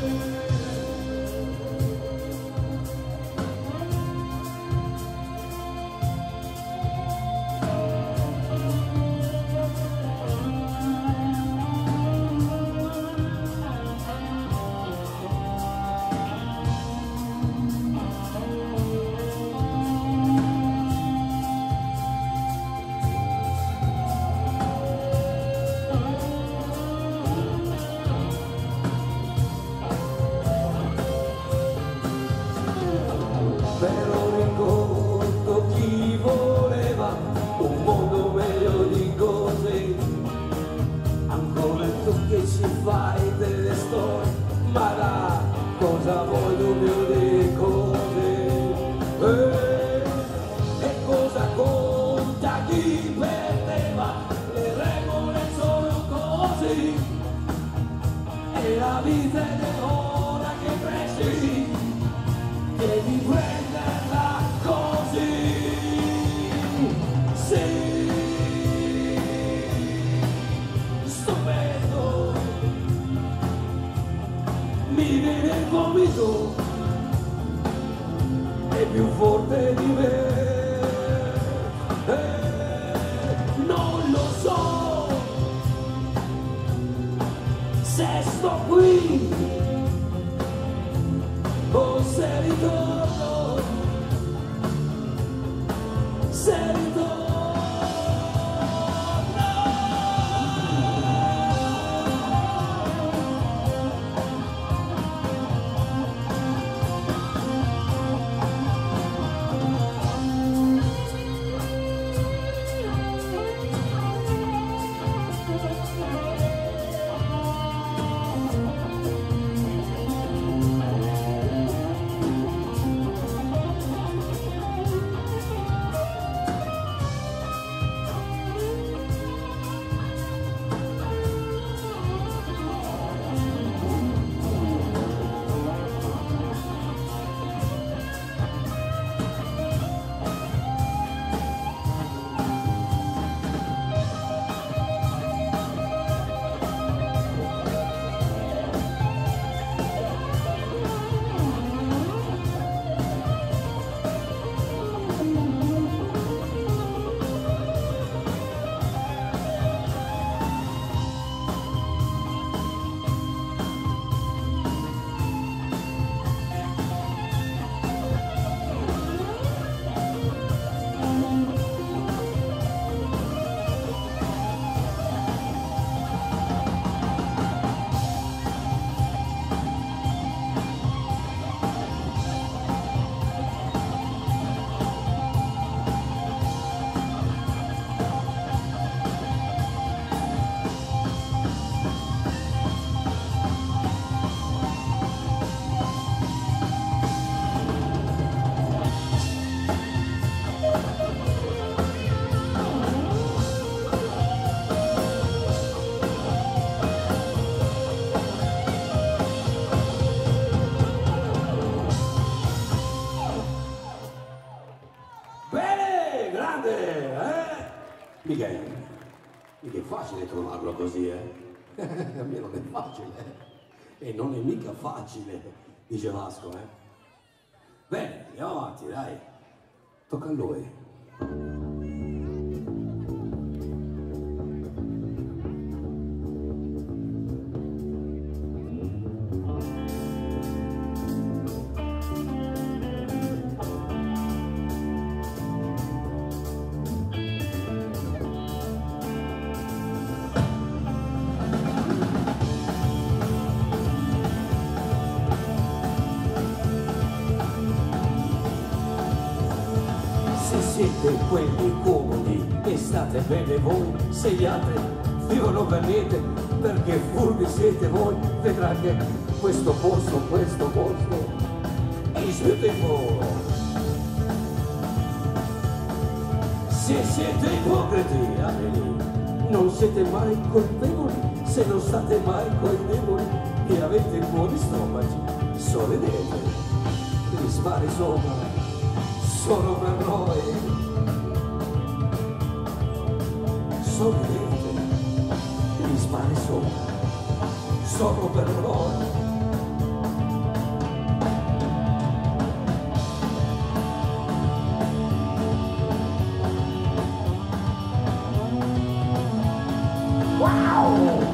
Però ricordo chi voleva un mondo meglio di così, ancora tu che ci fai delle storie, ma da cosa vuoi tu più di così? E cosa conta chi perdeva? Le regole sono così, e la vita è ora che cresci, devi prenderla così, sì, stupendo, mi viene il vomito, è più forte di me, non lo so se sto qui o se ritorno, se ritorno. grande, eh? Mica è facile trovarlo così, eh? A me non è facile, e non è mica facile, dice Vasco, eh? Bene, andiamo avanti, dai. Tocca a lui. Siete quelli comodi e state bene voi, se gli altri vivono per niente, perché furbi siete voi, vedrà che questo posto è beautiful. Se siete ipocriti, amici, non siete mai colpevoli, se non state mai coi deboli e avete buoni stomaci, sorridete, gli spari sopra sono per noi, sorridete, gli spari sopra sono per noi. Wow!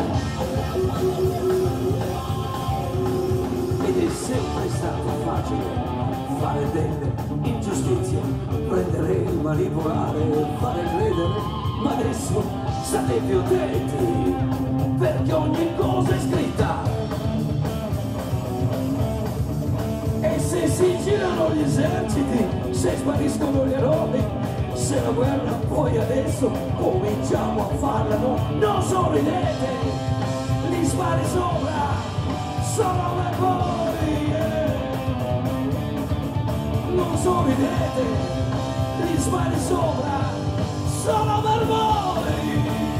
Ed è sempre stato facile fare delle ingiustizie, prendere, manipolare, fare credere, ma adesso state più attenti, perché ogni cosa è scritta. E se si girano gli eserciti, se spariscono gli eroi, se la guerra poi adesso cominciamo a farla, non sorridete, gli spari sopra sono per voi. Non sorridete, gli spari sopra sono per voi.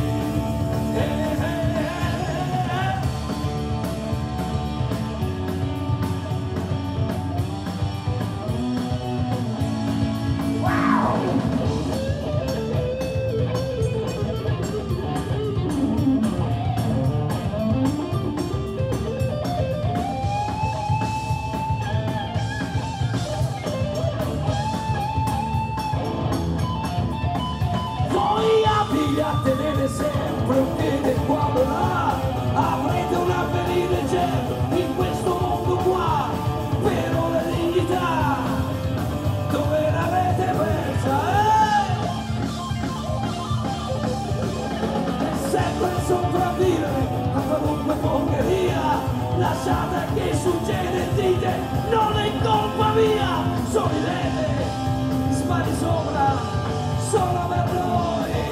Tenere sempre un piede qua o là, avrete un avvenire certo in questo mondo qua, però la dignità dove l'avete persa, è sempre sopravvivere a qualunque porcheria, lasciate che succede e dite non è colpa mia, sorridete, spari sopra solo per noi.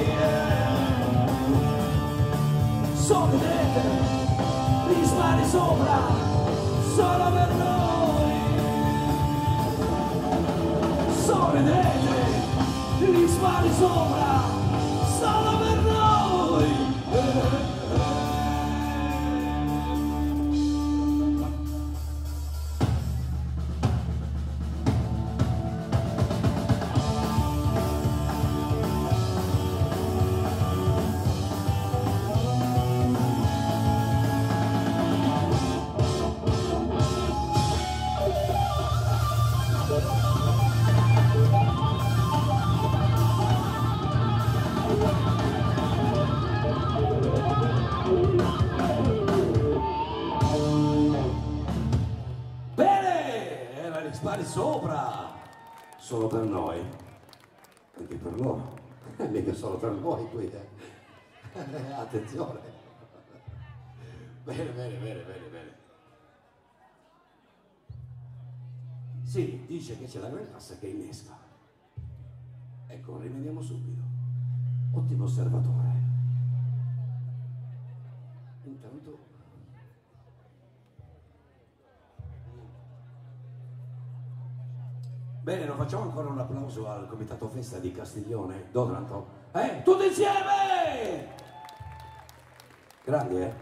Sorridete, gli spari sopra, solo per noi. Sorridete, gli spari sopra, solo per noi. Spari sopra, solo per noi, anche per loro, mica solo per voi qui, attenzione. Bene. Sì, dice che c'è la grellassa che innesca. Ecco, rimediamo subito. Ottimo osservatore. Intanto bene, non facciamo ancora un applauso al comitato festa di Castiglione, Dodranto. Tutti insieme! Grandi, eh?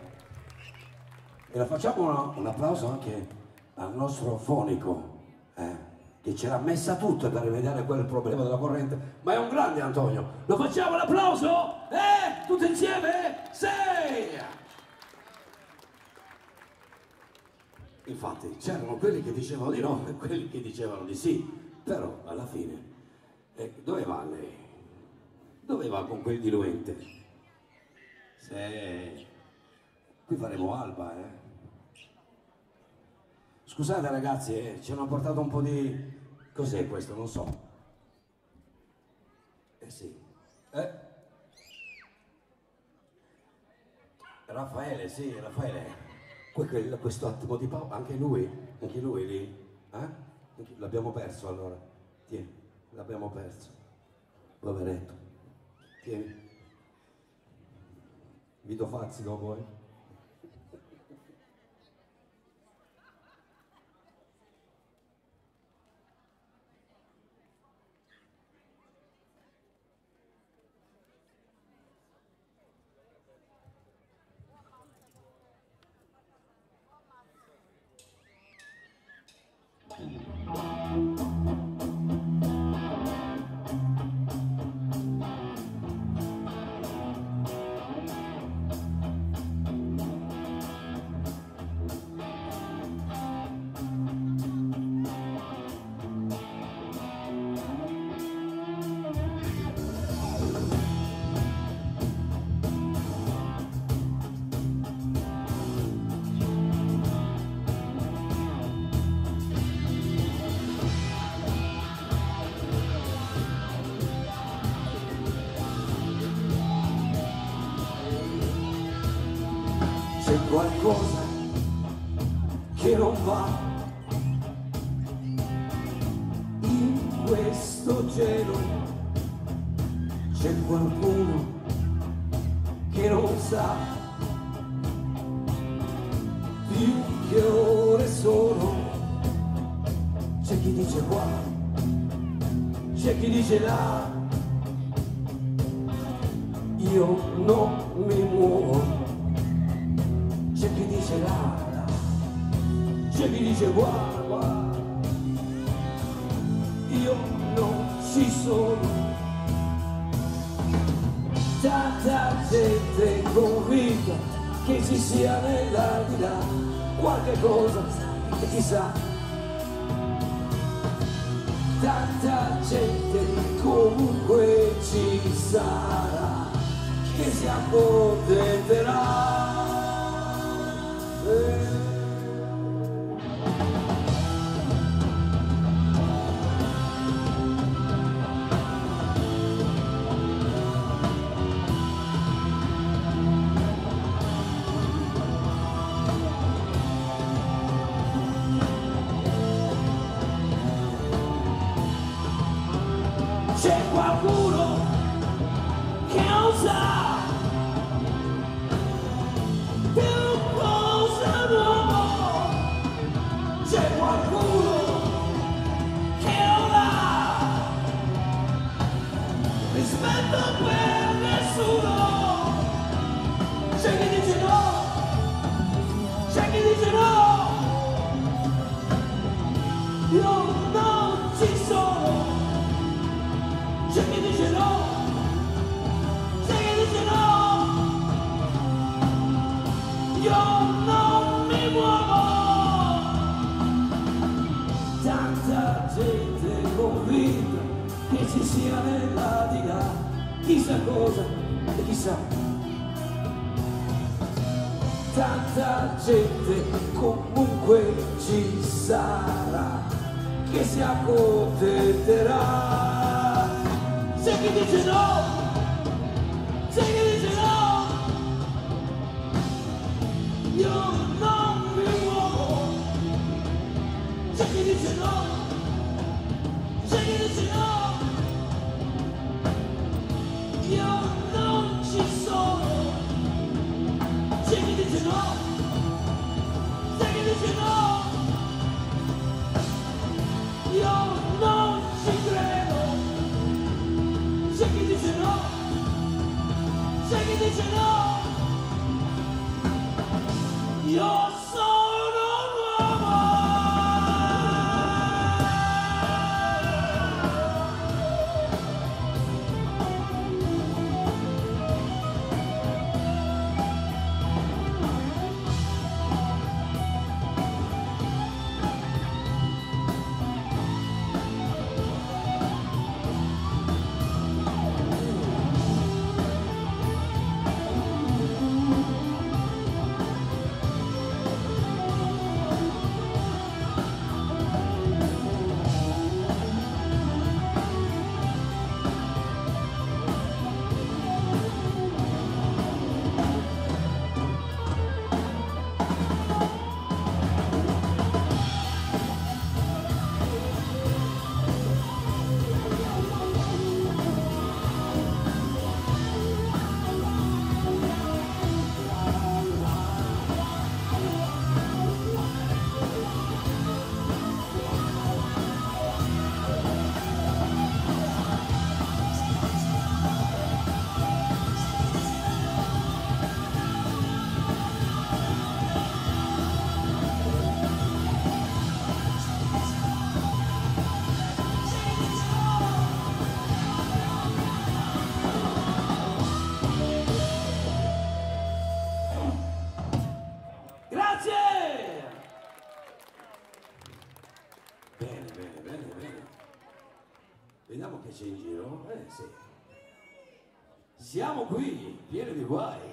E la facciamo un applauso anche al nostro fonico, che ce l'ha messa tutta per rimediare quel problema della corrente, ma è un grande Antonio. Lo facciamo l'applauso? Tutti insieme? Sì! Infatti c'erano quelli che dicevano di no e quelli che dicevano di sì, però alla fine dove va lei? Dove va con quel diluente? Sì, qui faremo alba, Scusate ragazzi, ci hanno portato un po' di... Cos'è questo? Non so. Sì. Raffaele, sì, Raffaele. Questo attimo di pausa, anche lui lì, l'abbiamo perso allora, tieni, l'abbiamo perso, poveretto, tieni, vi do fazzi dopo, C'è qualcosa che non va in questo cielo, c'è qualcuno che non sa più che ore sono, c'è chi dice qua, c'è chi dice là, io non mi muovo. C'è chi dice là, c'è chi dice qua, io non ci sono. Tanta gente convinta che ci sia nell'aldilà qualche cosa che chissà. Tanta gente comunque ci sarà che si accontenterà. C'è qualcuno che non sa più cosa no, c'è qualcuno che non ha rispetto per nessuno, c'è chi dice no, c'è chi dice no, io non ci sono. C'è chi dice no, c'è chi dice no, io non mi muovo. Tanta gente convinta che ci sia nell'aldilà chissà cosa e chissà. Tanta gente comunque ci sarà che si accontenterà. C'è chi dice no, c'è chi dice no, io non mi muovo. C'è chi dice no, c'è chi dice no, io non ci sono. C'è chi dice no, c'è chi dice no, io non ci sono. Vediamo che c'è in giro. Sì. Siamo qui, pieni di guai.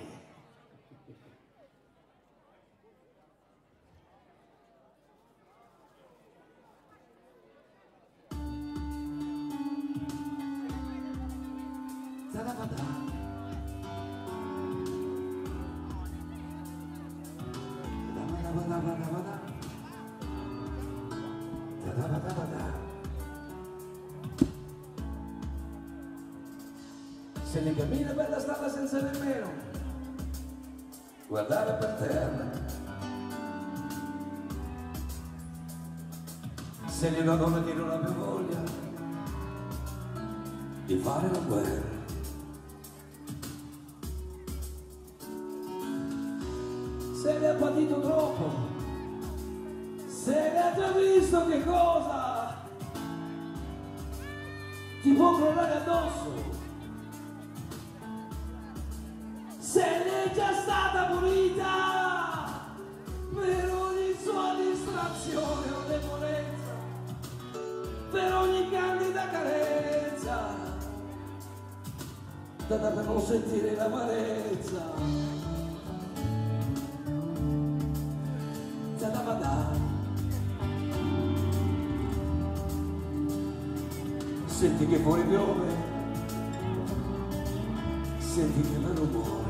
Se ne cammina per la strada senza nemmeno guardare per terra, se ne una donna che non abbia voglia di fare la guerra, se ne ha patito troppo, se ne ha già visto che cosa ti può crollare addosso, se ne è già stata pulita per ogni sua distrazione o debolezza, per ogni candida carezza, da per non sentire l'amarezza. Senti che fuori piove, senti che la rumore,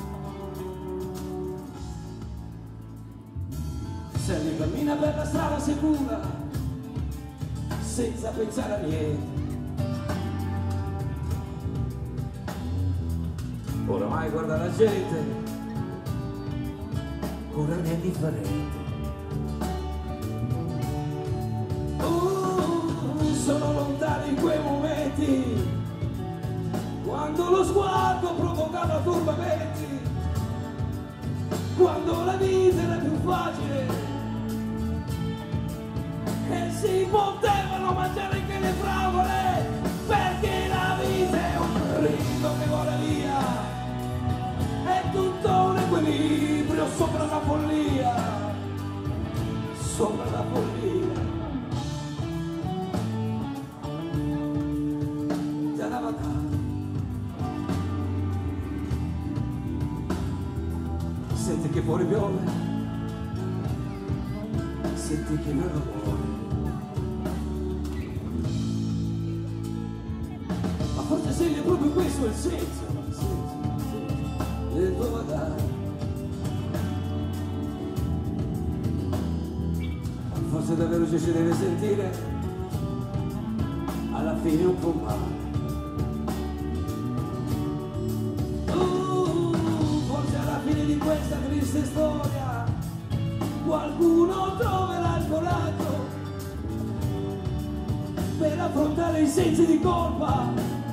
se ne cammina per la strada sicura, senza pensare a niente. Oramai guarda la gente, ora ne è differente. Sono lontani quei momenti quando lo sguardo provocava turbamenti, quando la vita era più facile e si potevano mangiare anche le fragole, perché la vita è un rito che vola via, è tutto un equilibrio sopra la follia, sopra la follia. Senti che fuori piove, senti che non muore, ma forse sei proprio questo il senso del tuo magari. Forse davvero ci si deve sentire alla fine un po' male. Di questa triste storia qualcuno troverà il coraggio per affrontare i sensi di colpa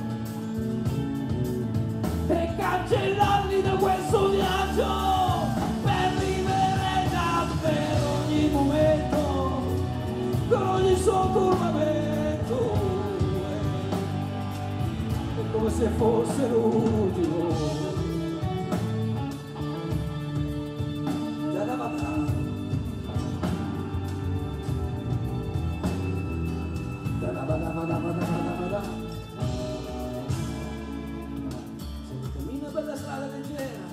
e cancellarli da questo viaggio, per vivere davvero ogni momento con ogni suo turbamento, è come se fosse l'ultimo. Se ne cammina per la strada leggera,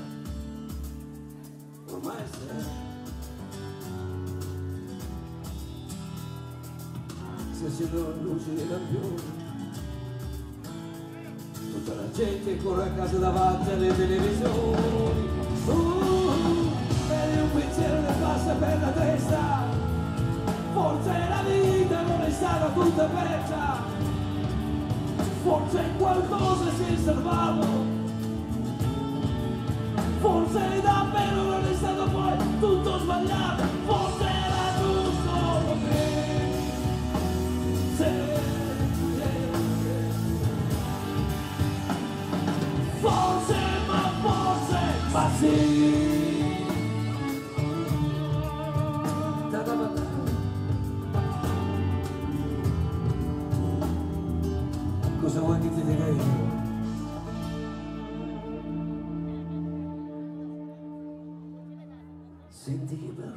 ormai è sera, si accendono le luci dei lampioni, tutta la gente corre a casa davanti alle televisioni, vedi un pensiero che passa per la testa, forse la vita non è stata tutta persa, forse qualcosa si è salvato, forse davvero non è stato poi tutto sbagliato, forse era giusto così. Forse, ma sì. Cosa vuoi che ti dica io? Senti che bel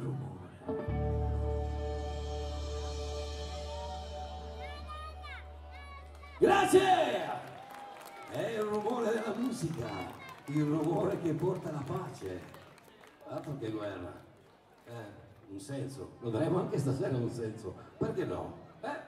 rumore. Grazie! È il rumore della musica, il rumore che porta la pace. Altro che guerra. Un senso. Lo daremo anche stasera un senso. Perché no?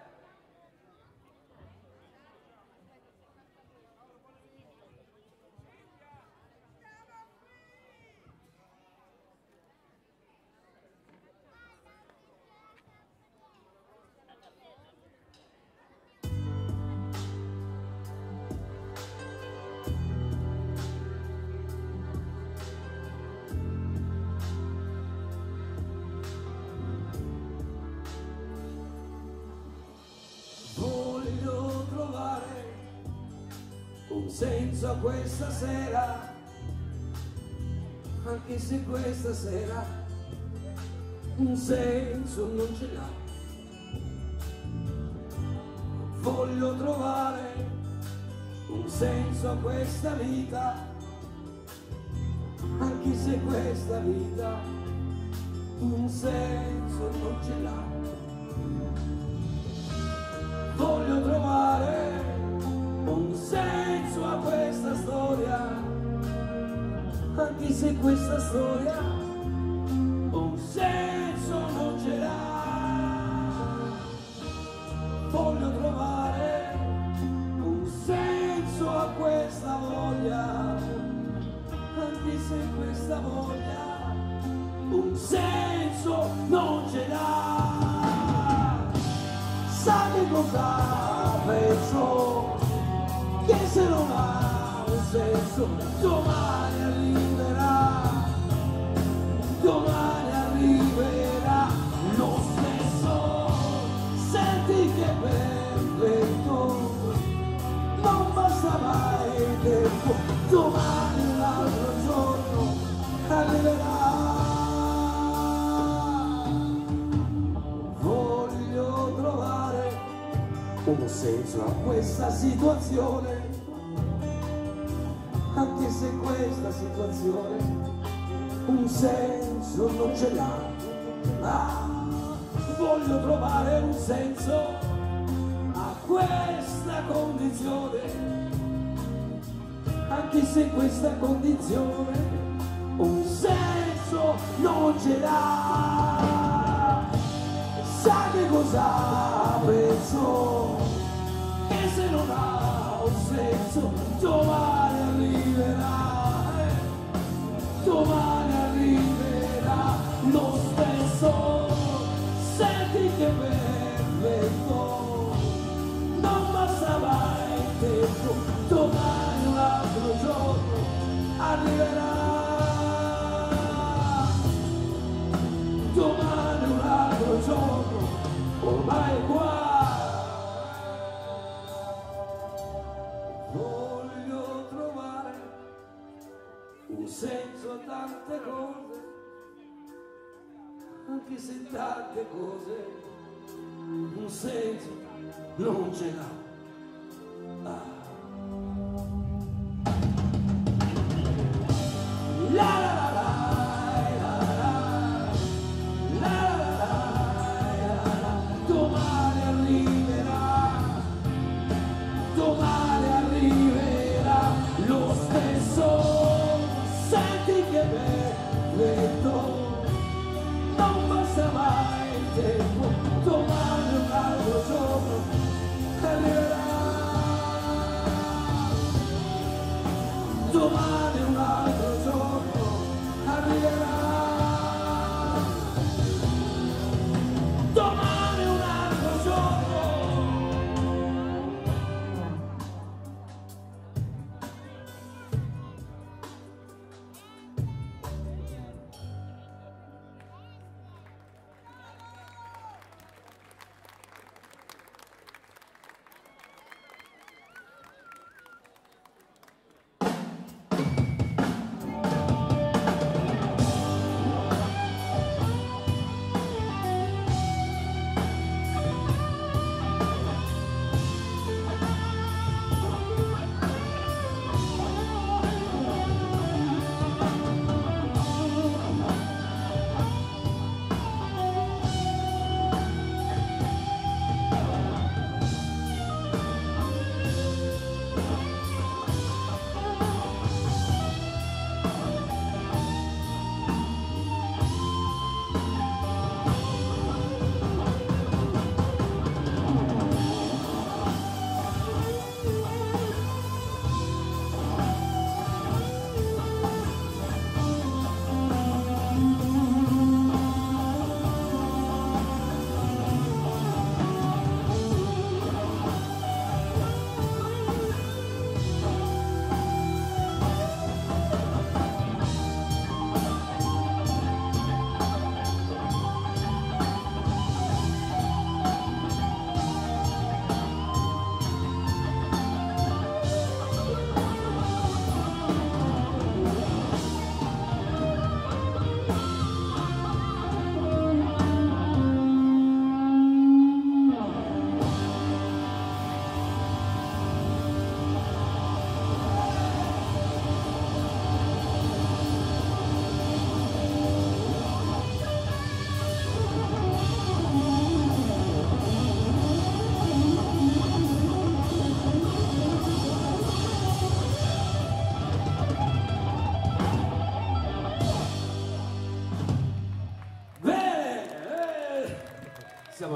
Un senso a questa sera, anche se questa sera un senso non ce l'ha. Voglio trovare un senso a questa vita, anche se questa vita un senso non ce l'ha. Voglio trovare un senso a questa storia, anche se questa storia un senso non ce l'ha. Voglio trovare un senso a questa voglia, anche se questa voglia un senso non ce l'ha. Sa che cosa penso? Che se non ha un senso domani arriverà lo stesso. Senti che perfetto, non basta mai il tempo, domani un altro giorno arriverà. Voglio trovare un senso a questa situazione, anche se questa situazione un senso non ce l'ha. Voglio trovare un senso a questa condizione, anche se questa condizione un senso non ce l'ha. Sa che cosa penso? Che se non ha un senso domani arriverà lo stesso. Senti che perfetto, non basta mai il tempo, domani un altro giorno arriverà. Domani un altro giorno ormai è qua. Voglio trovare un senso a tante cose, anche se tante cose un senso non ce l'ha. La la la la. Domani arriverà lo stesso. Senti che perfetto, non basta mai il tempo, domani un altro giorno arriverà.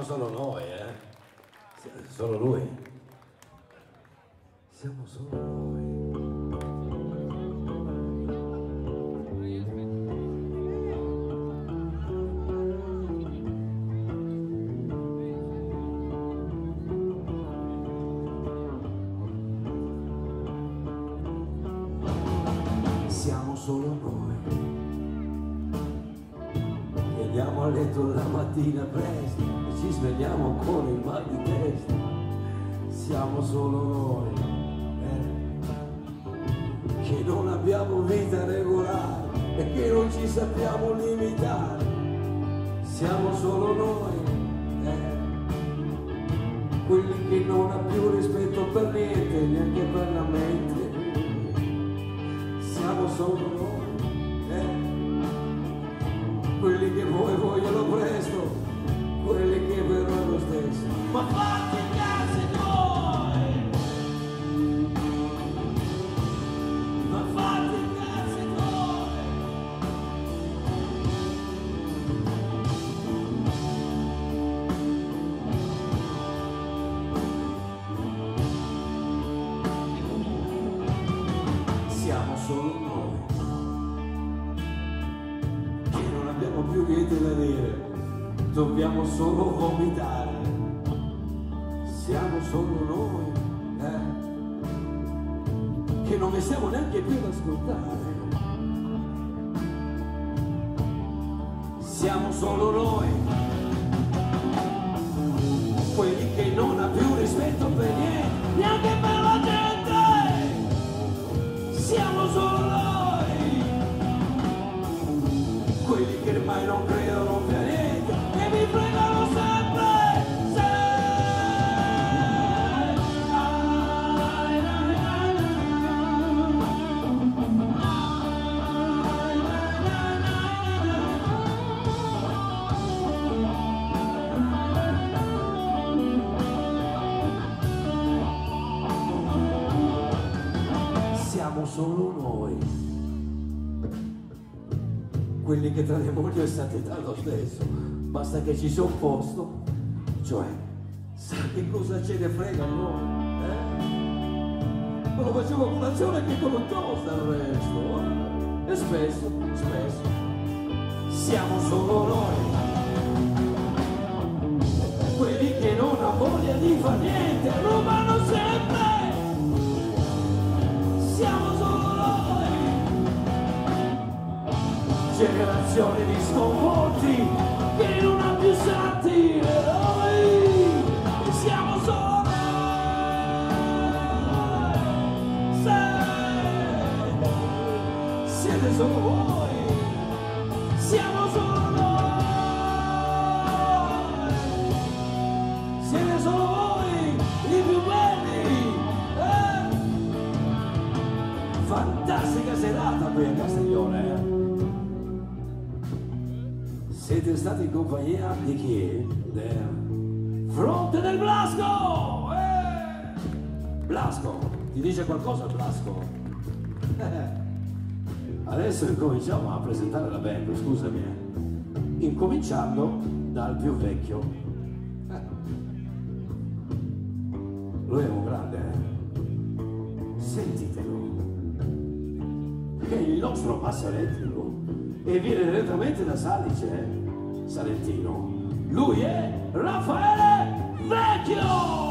siamo solo noi, solo lui. Siamo solo noi. Siamo solo noi che andiamo a letto la mattina presto e ci svegliamo con il mal di testa. Siamo solo noi che non abbiamo vita regolare e che non ci sappiamo limitare. Siamo solo noi quelli che non ha più rispetto per niente, neanche per la mente. Siamo solo noi, quelli che vogliono presto, quelli che però lo stesso. Ma fatti i cazzi tuoi! Ma fatti i cazzi tuoi! Siamo solo noi che non abbiamo più niente da dire, dobbiamo solo vomitare. Siamo solo noi che non ne siamo neanche più ad ascoltare. Siamo solo noi quelli che non ha più rispetto per niente, Neanche per la gente! Siamo solo noi! quelli che ormai non credono più a niente. E mi fregano sempre! Se... Siamo solo noi quelli che tra le mogli e santità lo stesso, basta che ci sia un posto, cioè sa che cosa ce ne frega a noi, Ma lo facevo con l'azione che con un toast al resto, e spesso siamo solo noi quelli che non hanno voglia di far niente, Rubano sempre! Siamo solo noi! generazione di sconvolti Che non ha più santi eroi! Siamo solo noi! siete solo voi. Siamo solo noi! Siete solo voi, i più belli! Fantastica serata qui a Castiglione! Siete stati in compagnia di chi? Fronte del Blasco! Blasco! Ti dice qualcosa il Blasco? Adesso incominciamo a presentare la band, scusami. Incominciando dal più vecchio. Lui è un grande, sentitelo. È il nostro basso elettrico e viene direttamente da Salice, salentino. Lui è Raffaele Vecchio!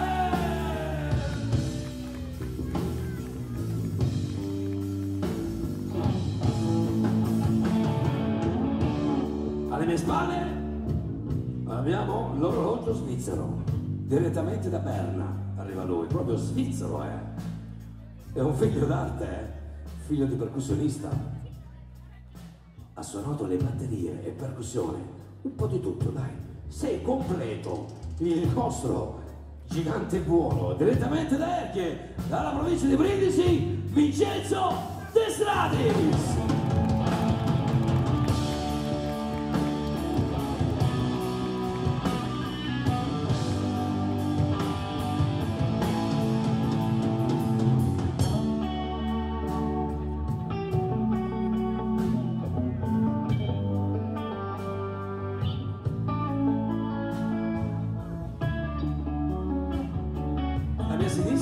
Alle mie spalle abbiamo l'orologio svizzero, direttamente da Berna arriva lui, proprio svizzero, È un figlio d'arte, figlio di percussionista. Ha suonato le batterie e percussione, un po' di tutto, dai. Sei completo, il nostro gigante buono, direttamente da Erchie, dalla provincia di Brindisi, Vincenzo De Stradis.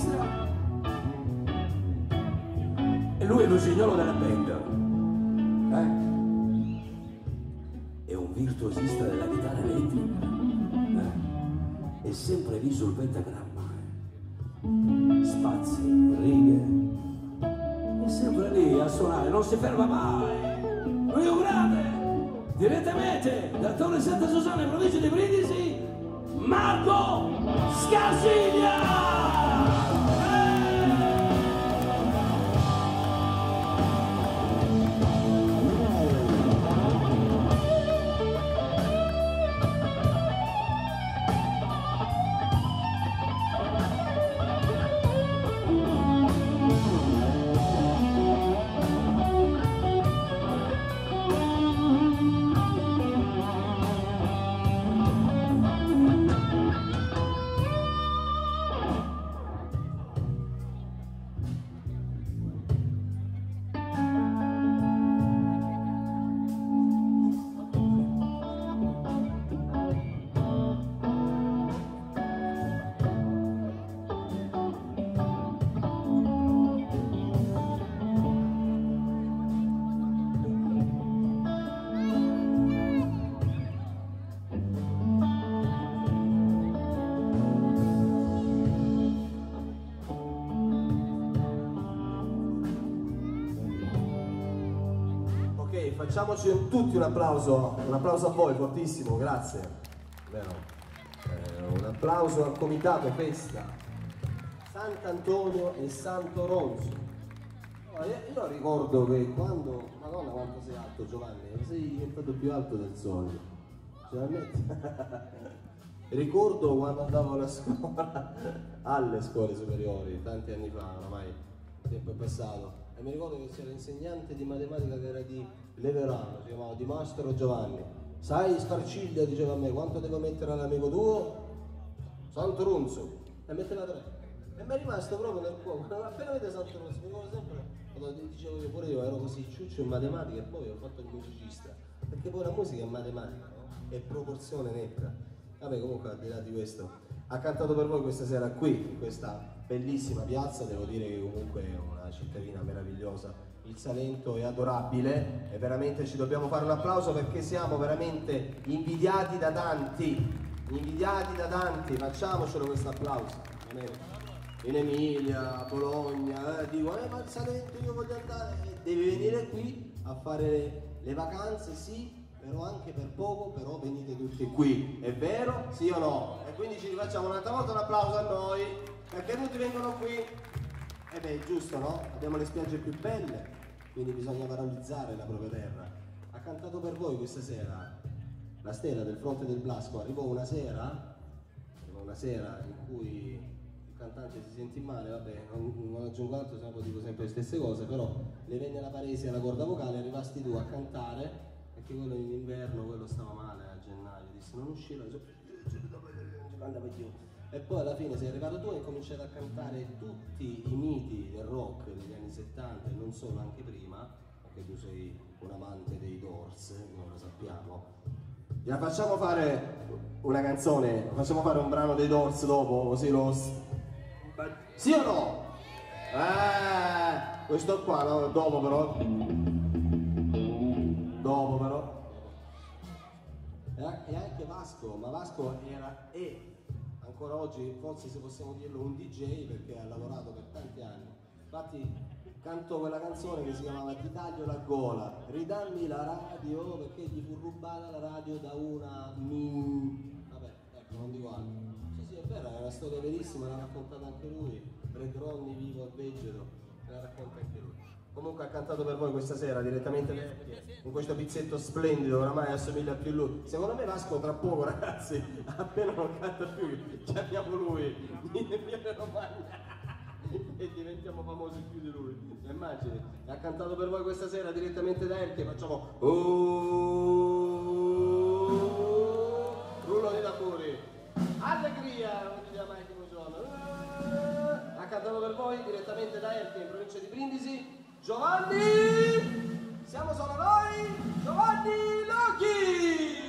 sinistra e lui è l'usignolo della band. È un virtuosista della chitarra elettrica. È sempre lì sul pentagramma. Spazi, righe. È sempre lì a suonare, non si ferma mai. Lui è un grande. Direttamente da Torre Santa Susanna in provincia di Brindisi, Marco Scasiglia! Facciamoci tutti un applauso a voi, fortissimo, grazie. Vero. Un applauso al comitato festa Sant'Antonio e Santo Ronzo. Io ricordo che quando, madonna quanto sei alto Giovanni, sei diventato più alto del solito. Ricordo quando andavo alla scuola, alle scuole superiori, tanti anni fa, ormai il tempo è passato, e mi ricordo che c'era l'insegnante di matematica che era di Leverano, si chiamava Di Mastro Giovanni. Sai Scarciglia, diceva a me, quanto devo mettere all'amico tuo? Santo Ronzo. E metteva 3. E mi è rimasto proprio nel cuore. Appena vede Santo Ronzo, mi ricordo sempre, quando dicevo che pure io ero così ciuccio in matematica e poi ho fatto il musicista. Perché poi la musica è matematica, no? È proporzione netta. Vabbè, comunque al di là di questo, ha cantato per voi questa sera qui, in questa bellissima piazza. Devo dire che comunque è una cittadina meravigliosa. Il Salento è adorabile e veramente ci dobbiamo fare un applauso perché siamo veramente invidiati da tanti, facciamocelo questo applauso. In Emilia, a Bologna, dico ma il Salento io voglio andare, devi venire qui a fare le vacanze, sì, però anche per poco, però venite tutti qui, è vero? Sì o no? E quindi ci rifacciamo un'altra volta un applauso a noi, perché tutti vengono qui. E beh, è giusto, no? Abbiamo le spiagge più belle, quindi bisogna valorizzare la propria terra. Ha cantato per voi questa sera la stella del Fronte del Blasco. Arrivò una sera in cui il cantante si sentì male, vabbè, non aggiungo altro, se no dico sempre le stesse cose, però le venne la paresi alla corda vocale, arrivasti tu a cantare, perché quello in inverno, quello stava male a gennaio, disse non uscire, andava più. E poi alla fine sei arrivato tu e hai cominciato a cantare tutti i miti del rock degli anni 70 e non solo, anche prima, perché tu sei un amante dei Doors, non lo sappiamo. La facciamo fare una canzone, facciamo fare un brano dei Doors dopo, così lo... Sì o no? Questo qua, no? Dopo però. E anche Vasco, ma Vasco era ancora oggi, forse se possiamo dirlo, un DJ, perché ha lavorato per tanti anni. Infatti cantò quella canzone che si chiamava Ti taglio la gola, ridammi la radio, perché gli fu rubata la radio da una vabbè, ecco, non dico altro. Sì, è vero, è una storia verissima, l'ha raccontata anche lui, Fred Ronny, vivo al Vegeto, la racconta anche lui. Comunque ha cantato per voi questa sera direttamente con questo pizzetto splendido, oramai assomiglia più a lui. Secondo me Vasco tra poco, ragazzi, appena non canta più, ci abbiamo lui, viene Romagna e diventiamo famosi più di lui. Immagini, ha cantato per voi questa sera direttamente da Erchie, facciamo rullo di tamburi, allegria, non ti mai come giorno. Ha cantato per voi direttamente da Erchie in provincia di Brindisi Giovanni, siamo solo noi, Giovanni Locchi!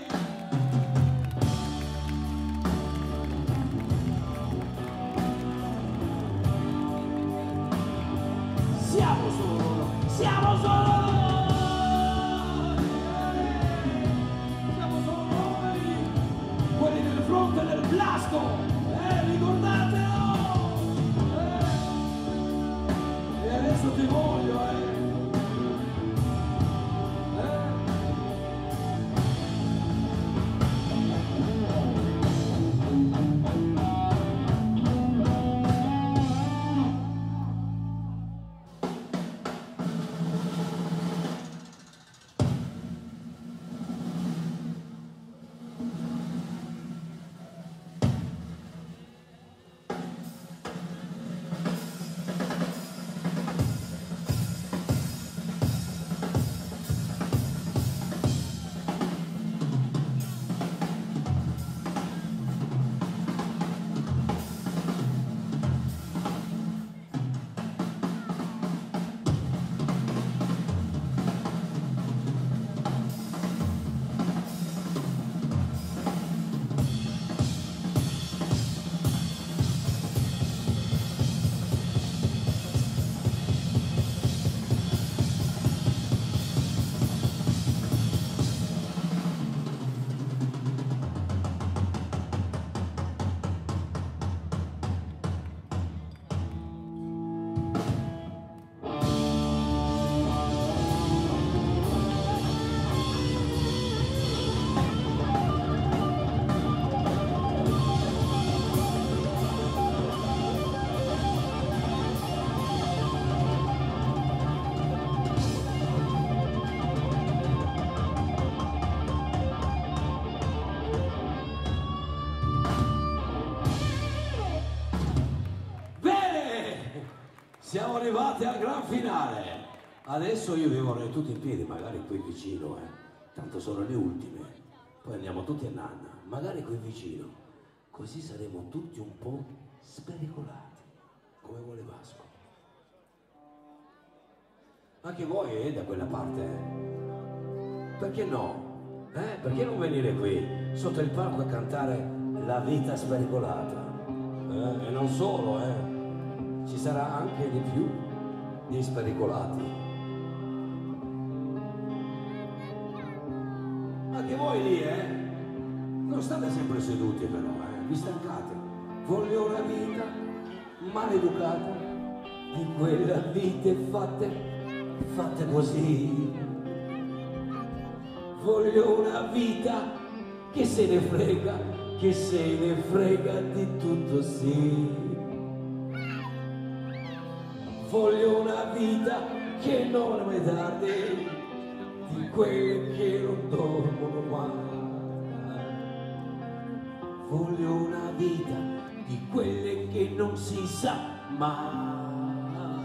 Siamo arrivati al gran finale. Adesso io vi vorrei tutti in piedi, magari qui vicino, tanto sono le ultime. Poi andiamo tutti a nanna, magari qui vicino. Così saremo tutti un po' spericolati, come vuole Vasco. Anche voi da quella parte, Perché no? Perché non venire qui, sotto il palco a cantare La vita spericolata? E non solo, ci sarà anche di più di spericolati. Anche voi lì, non state sempre seduti però, vi stancate. Voglio una vita maleducata, di quelle vite fatte così. Voglio una vita che se ne frega di tutto, sì. Voglio una vita che non è mai tardi, di quelle che non dormono mai. Voglio una vita di quelle che non si sa mai.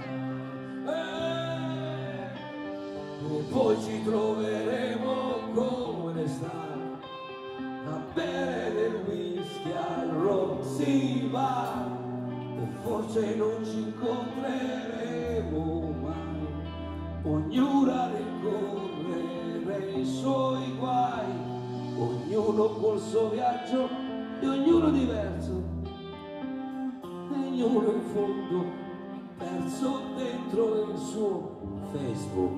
E poi ci troveremo come l'estate a bere del whisky al rock, si va. E forse non ci incontreremo mai, ognuno a rincorrere i suoi guai, ognuno col suo viaggio e ognuno diverso, e ognuno in fondo perso dentro il suo Facebook.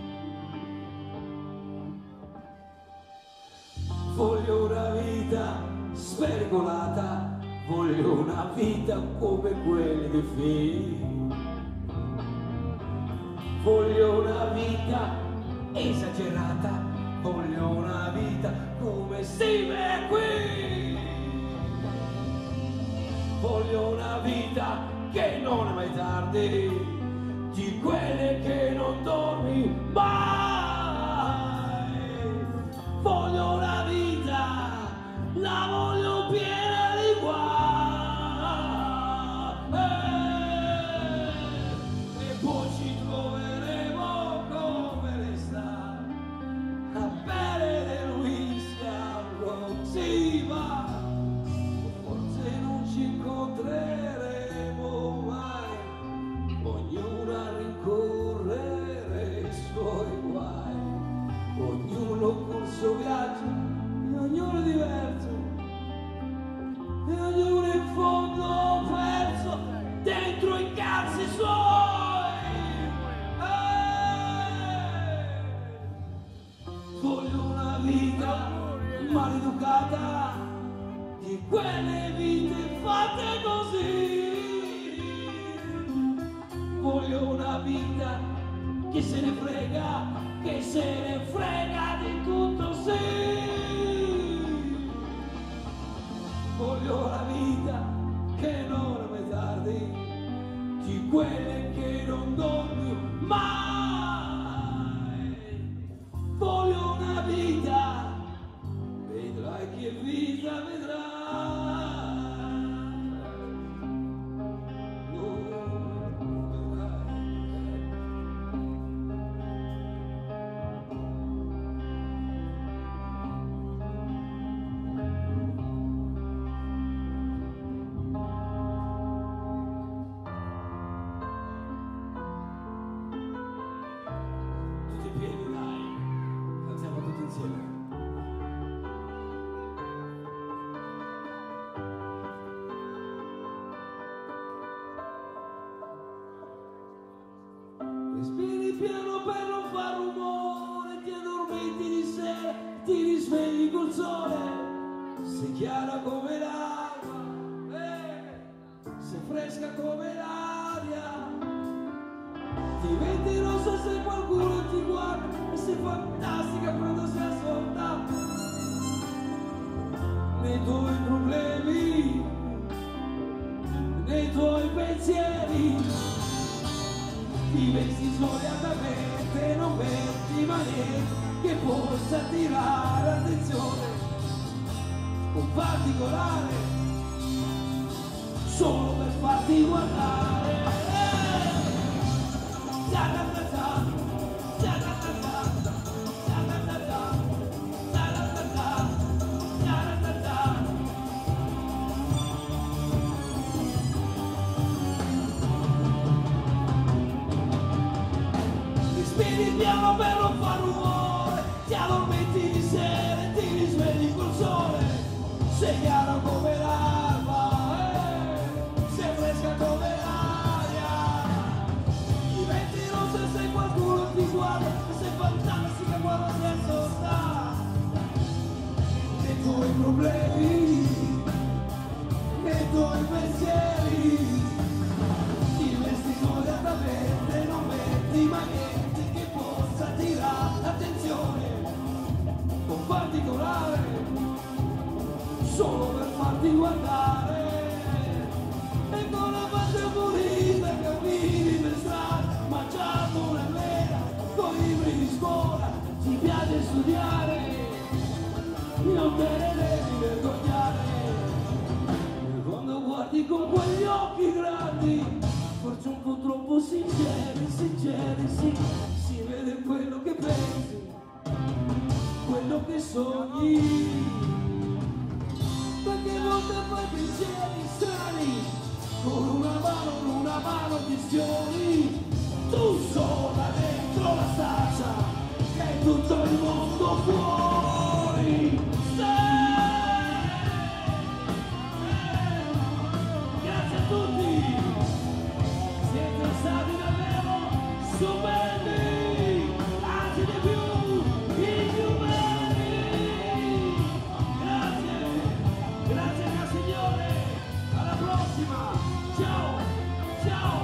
Voglio una vita spericolata, voglio una vita come quelle dei film. Voglio una vita esagerata, voglio una vita come Steve qui. Voglio una vita che non è mai tardi, di quelle che non dormi mai. Voglio una vita, la voglio piena di guai. E poi ci troveremo come l'estate a bere del whisky al rock, si va. Forse non ci incontreremo mai, ognuno a rincorrere i suoi guai, ognuno col suo viaggio e ognuno diverso, e ognuno in fondo perso dentro i cazzi suoi. Voglio una vita maleducata, di quelle vite fatte così. Voglio una vita che se ne frega di tutto, sì. Voglio una vita che non è mai tardi, di quelle che non dormi mai. Voglio una vita, vedrai che vita vedrai. Respiri piano per non far rumore, ti addormenti di sera, ti risvegli col sole, sei chiara come l'acqua, sei fresca come l'aria, diventi rossa se qualcuno ti guarda e sei fantastica quando sei assorta nei tuoi problemi, nei tuoi pensieri. Ti vesti svogliatamente, non metti niente che possa attirare l'attenzione, un particolare, solo per farti guardare. piano per non far rumore, ti addormenti di sera e ti risvegli col sole, sei chiaro come l'alba, sei fresca come l'aria, diventi rossa se qualcuno ti guarda, sei fantastica quando sei assorta, nei tuoi problemi, nei tuoi pensieri, ti vesti smodatamente, non metti mai niente che possa attirare l'attenzione, con particolare, solo per farti guardare, e con la faccia pulita cammini per strada, mangiato una mela, con i libri di scuola, ti piace studiare, non te ne devi vergognare, e quando guardi con quegli occhi grandi, forse un po' troppo sinceri, sinceri, sì, si vede quello che pensi, quello che sogni, qualche volta fai pensieri strani, con una mano questioni, tu sola dentro la stanza, che è tutto il mondo fuori. Grazie a tutti, siete stati davvero stupendi, anzi di più, inumani. Grazie mia signore, alla prossima, ciao, ciao.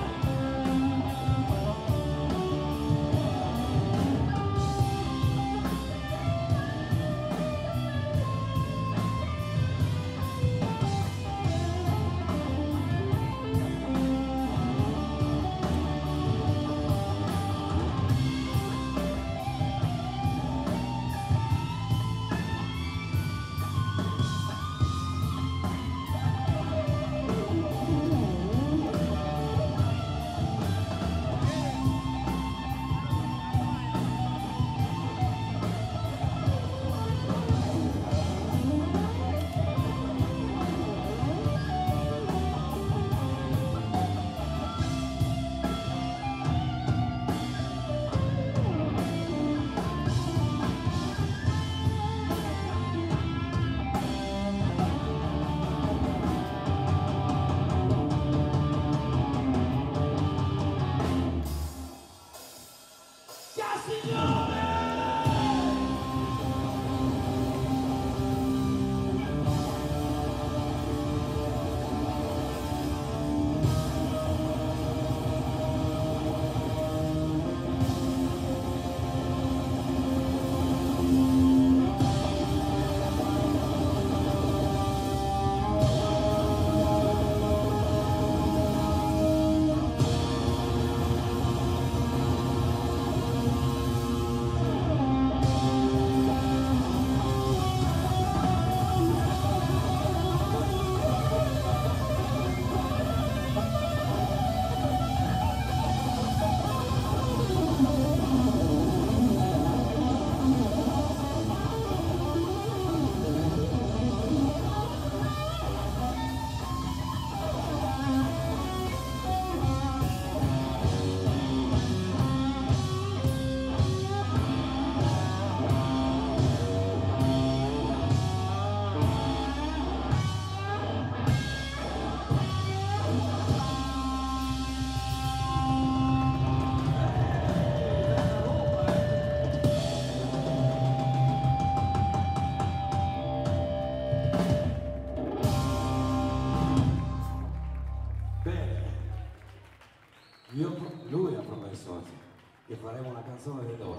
Lui ha promesso che faremo una canzone dei Doors.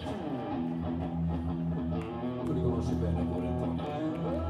Tu li conosci bene, poveretto.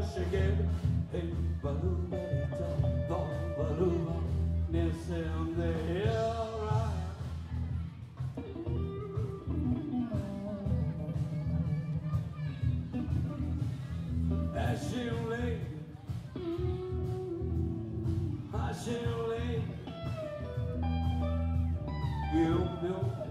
again. Hey, baloo, baloo, near someday, alright. As you lay, you know.